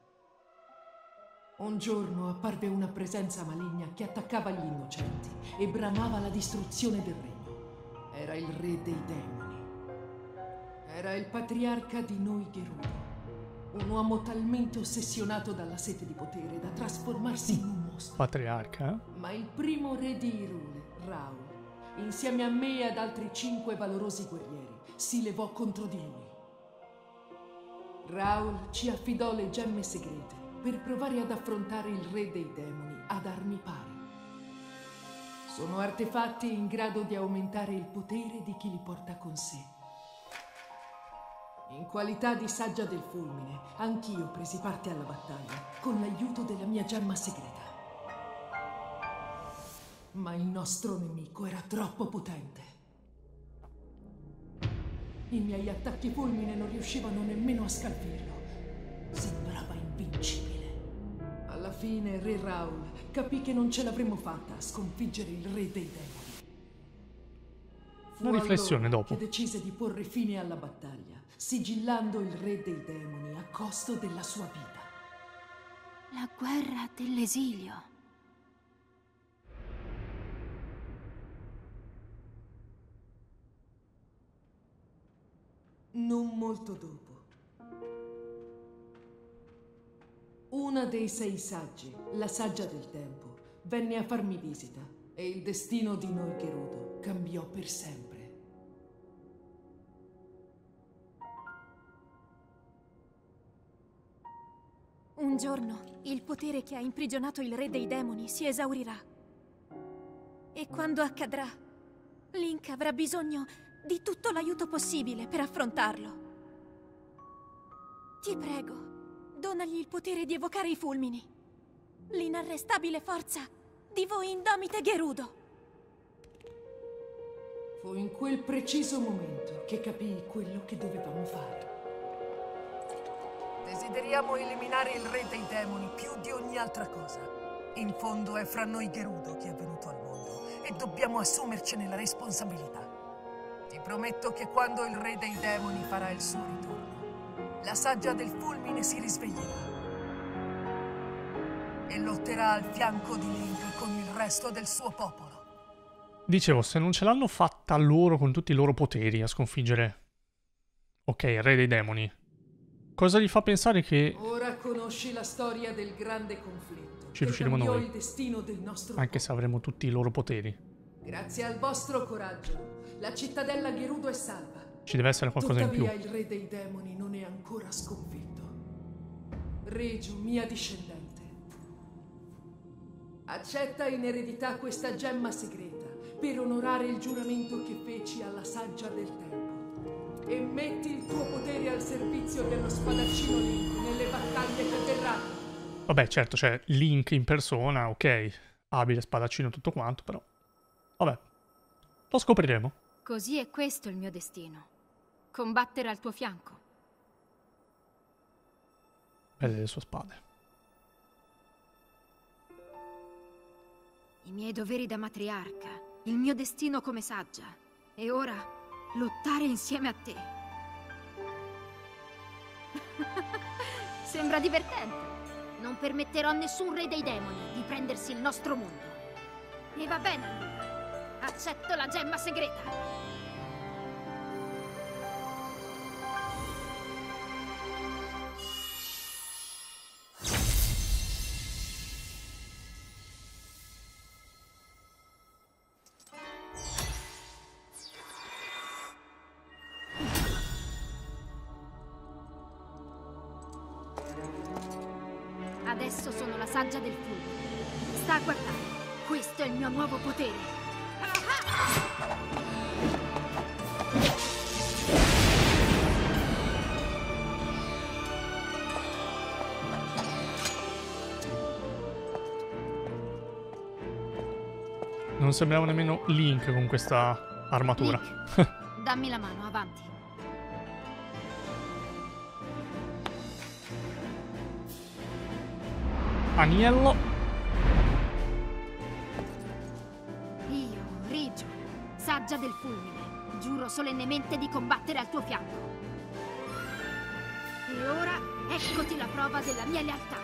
Un giorno apparve una presenza maligna che attaccava gli innocenti e bramava la distruzione del regno. Era il re dei demoni. Era il patriarca di Noi Gerudo, un uomo talmente ossessionato dalla sete di potere da trasformarsi in un mostro. Patriarca? Eh? Ma il primo re di Hyrule, Raul, insieme a me e ad altri cinque valorosi guerrieri, si levò contro di lui. Raul ci affidò le gemme segrete per provare ad affrontare il re dei demoni ad armi pari. Sono artefatti in grado di aumentare il potere di chi li porta con sé. In qualità di saggia del fulmine, anch'io presi parte alla battaglia con l'aiuto della mia gemma segreta. Ma il nostro nemico era troppo potente. I miei attacchi fulmine non riuscivano nemmeno a scalfirlo. Sembrava invincibile. Alla fine Re Raul capì che non ce l'avremmo fatta a sconfiggere il re dei demoni. Fu Una riflessione allora dopo. che decise di porre fine alla battaglia, sigillando il re dei demoni a costo della sua vita. La guerra dell'esilio. Non molto dopo, una dei sei saggi, la saggia del tempo, venne a farmi visita e il destino di Noi Gerudo cambiò per sempre. Un giorno il potere che ha imprigionato il re dei demoni si esaurirà. E quando accadrà, Link avrà bisogno di tutto l'aiuto possibile per affrontarlo. Ti prego, donagli il potere di evocare i fulmini. L'inarrestabile forza di voi indomite Gerudo. Fu in quel preciso momento che capii quello che dovevamo fare. Desideriamo eliminare il re dei demoni più di ogni altra cosa. In fondo è fra noi Gerudo che è venuto al mondo e dobbiamo assumercene la responsabilità. Ti prometto che quando il re dei demoni farà il suo ritorno, la saggia del fulmine si risveglierà e lotterà al fianco di Link con il resto del suo popolo. Dicevo, se non ce l'hanno fatta loro con tutti i loro poteri a sconfiggere, ok, il re dei demoni, cosa gli fa pensare che Ora conosci la storia del grande conflitto ci che riusciremo cambiò noi, il destino del nostro anche popolo. se avremo tutti i loro poteri? Grazie al vostro coraggio, la cittadella Gerudo è salva. Ci deve essere qualcosa in più. Tuttavia il re dei demoni non è ancora sconfitto. Regio, mia discendente, accetta in eredità questa gemma segreta per onorare il giuramento che feci alla saggia del tempo. E metti il tuo potere al servizio dello spadaccino Link nelle battaglie che verranno. Vabbè, certo, c'è Link in persona, ok, abile spadaccino tutto quanto, però vabbè, lo scopriremo. Così è questo il mio destino. Combattere al tuo fianco. Belle le sue spade. I miei doveri da matriarca, il mio destino come saggia. E ora lottare insieme a te. Sembra divertente. Non permetterò a nessun re dei demoni di prendersi il nostro mondo. E va bene allora. Accetto la gemma segreta. Adesso sono la saggia del fulmine. Sta a guardare. Questo è il mio nuovo potere. Non sembrava nemmeno Link con questa armatura. Link, dammi la mano, avanti. Agnello. Io, Rigiu, saggia del fulmine, giuro solennemente di combattere al tuo fianco. E ora, eccoti la prova della mia lealtà.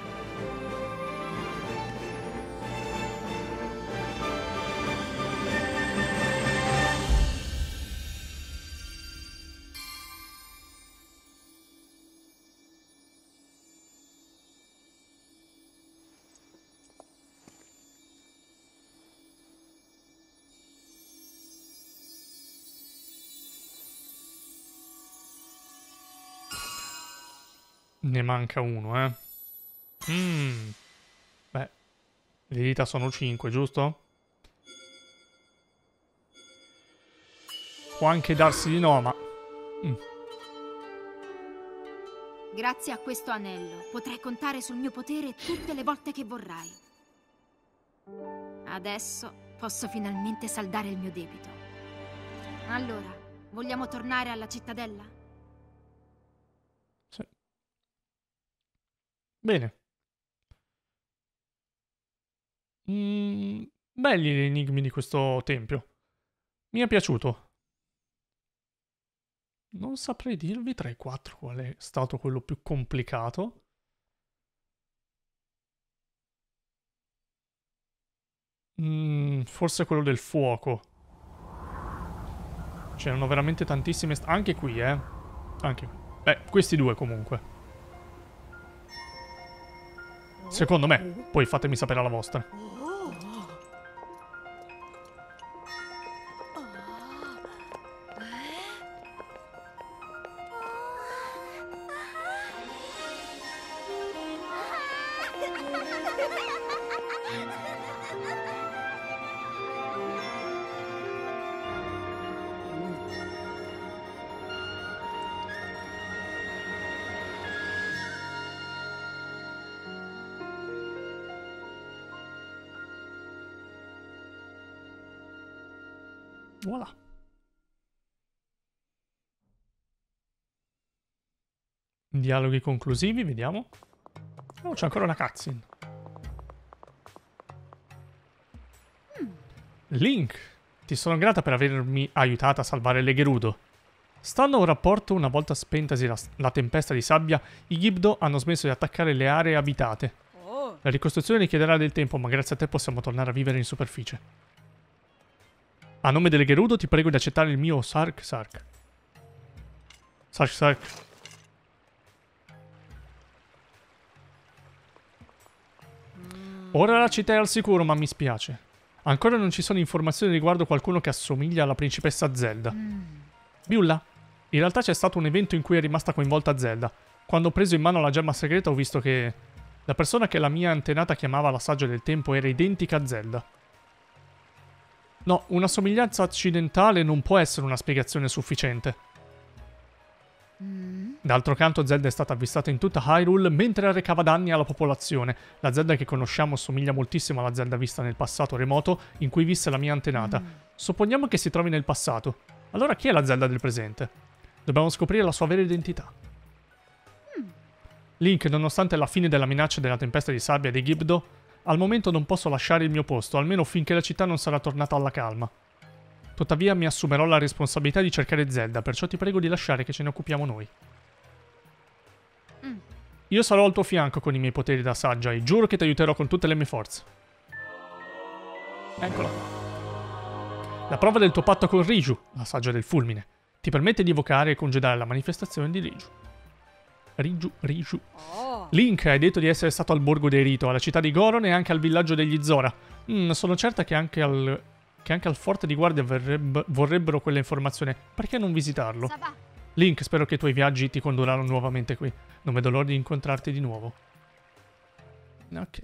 Ne manca uno, eh. Mm. Beh, le dita sono cinque, giusto? Può anche darsi di no, ma... Mm. Grazie a questo anello potrai contare sul mio potere tutte le volte che vorrai. Adesso posso finalmente saldare il mio debito. Allora, vogliamo tornare alla cittadella? Sì. Bene. Mm, belli gli enigmi di questo tempio. Mi è piaciuto. Non saprei dirvi tra i quattro qual è stato quello più complicato. Mm, forse quello del fuoco. C'erano veramente tantissime... Anche qui, eh. Anche qui. Beh, questi due comunque. Secondo me. Poi fatemi sapere la vostra. Voilà. Dialoghi conclusivi, vediamo. Oh, c'è ancora una cutscene. Link, ti sono grata per avermi aiutata a salvare le Gerudo. Stando a un rapporto, una volta spentasi la, la tempesta di sabbia, i Gibdo hanno smesso di attaccare le aree abitate. La ricostruzione richiederà del tempo, ma grazie a te possiamo tornare a vivere in superficie. A nome delle Gerudo ti prego di accettare il mio Sark Sark. Sark Sark. Ora la città è al sicuro, ma mi spiace. Ancora non ci sono informazioni riguardo qualcuno che assomiglia alla principessa Zelda. Biulla, in realtà c'è stato un evento in cui è rimasta coinvolta Zelda. Quando ho preso in mano la gemma segreta ho visto che la persona che la mia antenata chiamava la saggia del tempo era identica a Zelda. No, una somiglianza accidentale non può essere una spiegazione sufficiente. D'altro canto Zelda è stata avvistata in tutta Hyrule mentre arrecava danni alla popolazione. La Zelda che conosciamo somiglia moltissimo alla Zelda vista nel passato remoto in cui visse la mia antenata. Supponiamo che si trovi nel passato. Allora chi è la Zelda del presente? Dobbiamo scoprire la sua vera identità. Link, nonostante la fine della minaccia della tempesta di sabbia dei Gibdo, al momento non posso lasciare il mio posto, almeno finché la città non sarà tornata alla calma. Tuttavia mi assumerò la responsabilità di cercare Zelda, perciò ti prego di lasciare che ce ne occupiamo noi. Mm. Io sarò al tuo fianco con i miei poteri da saggia e giuro che ti aiuterò con tutte le mie forze. Eccola. La prova del tuo patto con Riju, la saggia del fulmine, ti permette di evocare e congedare la manifestazione di Riju. Riju, Riju. Oh. Link, hai detto di essere stato al borgo dei Rito, alla città di Goron e anche al villaggio degli Zora. Mm, sono certa che anche al... che anche al forte di guardia verrebbe... vorrebbero quella informazione. Perché non visitarlo? Link, spero che i tuoi viaggi ti condurranno nuovamente qui. Non vedo l'ora di incontrarti di nuovo. Ok.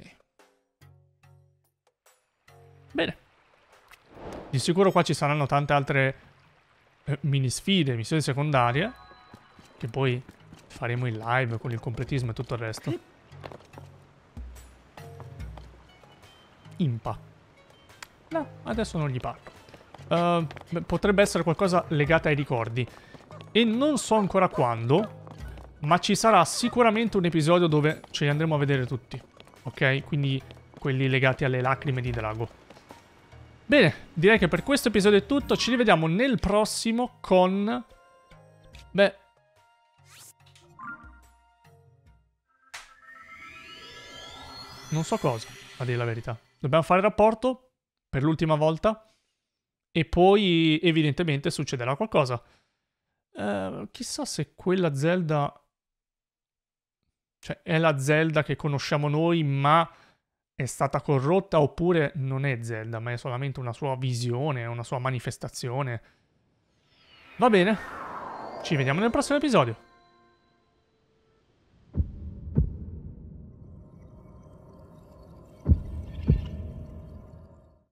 Bene. Di sicuro qua ci saranno tante altre eh, mini sfide, missioni secondarie, che poi faremo in live con il completismo e tutto il resto. Impa. No, adesso non gli parlo. Uh, potrebbe essere qualcosa legato ai ricordi. E non so ancora quando, ma ci sarà sicuramente un episodio dove ce li andremo a vedere tutti. Ok? Quindi quelli legati alle lacrime di drago. Bene, direi che per questo episodio è tutto. Ci rivediamo nel prossimo con... Beh... non so cosa, a dire la verità. Dobbiamo fare il rapporto per l'ultima volta e poi evidentemente succederà qualcosa. Uh, chissà se quella Zelda... cioè, è la Zelda che conosciamo noi, ma è stata corrotta, oppure non è Zelda, ma è solamente una sua visione, una sua manifestazione. Va bene. Ci vediamo nel prossimo episodio.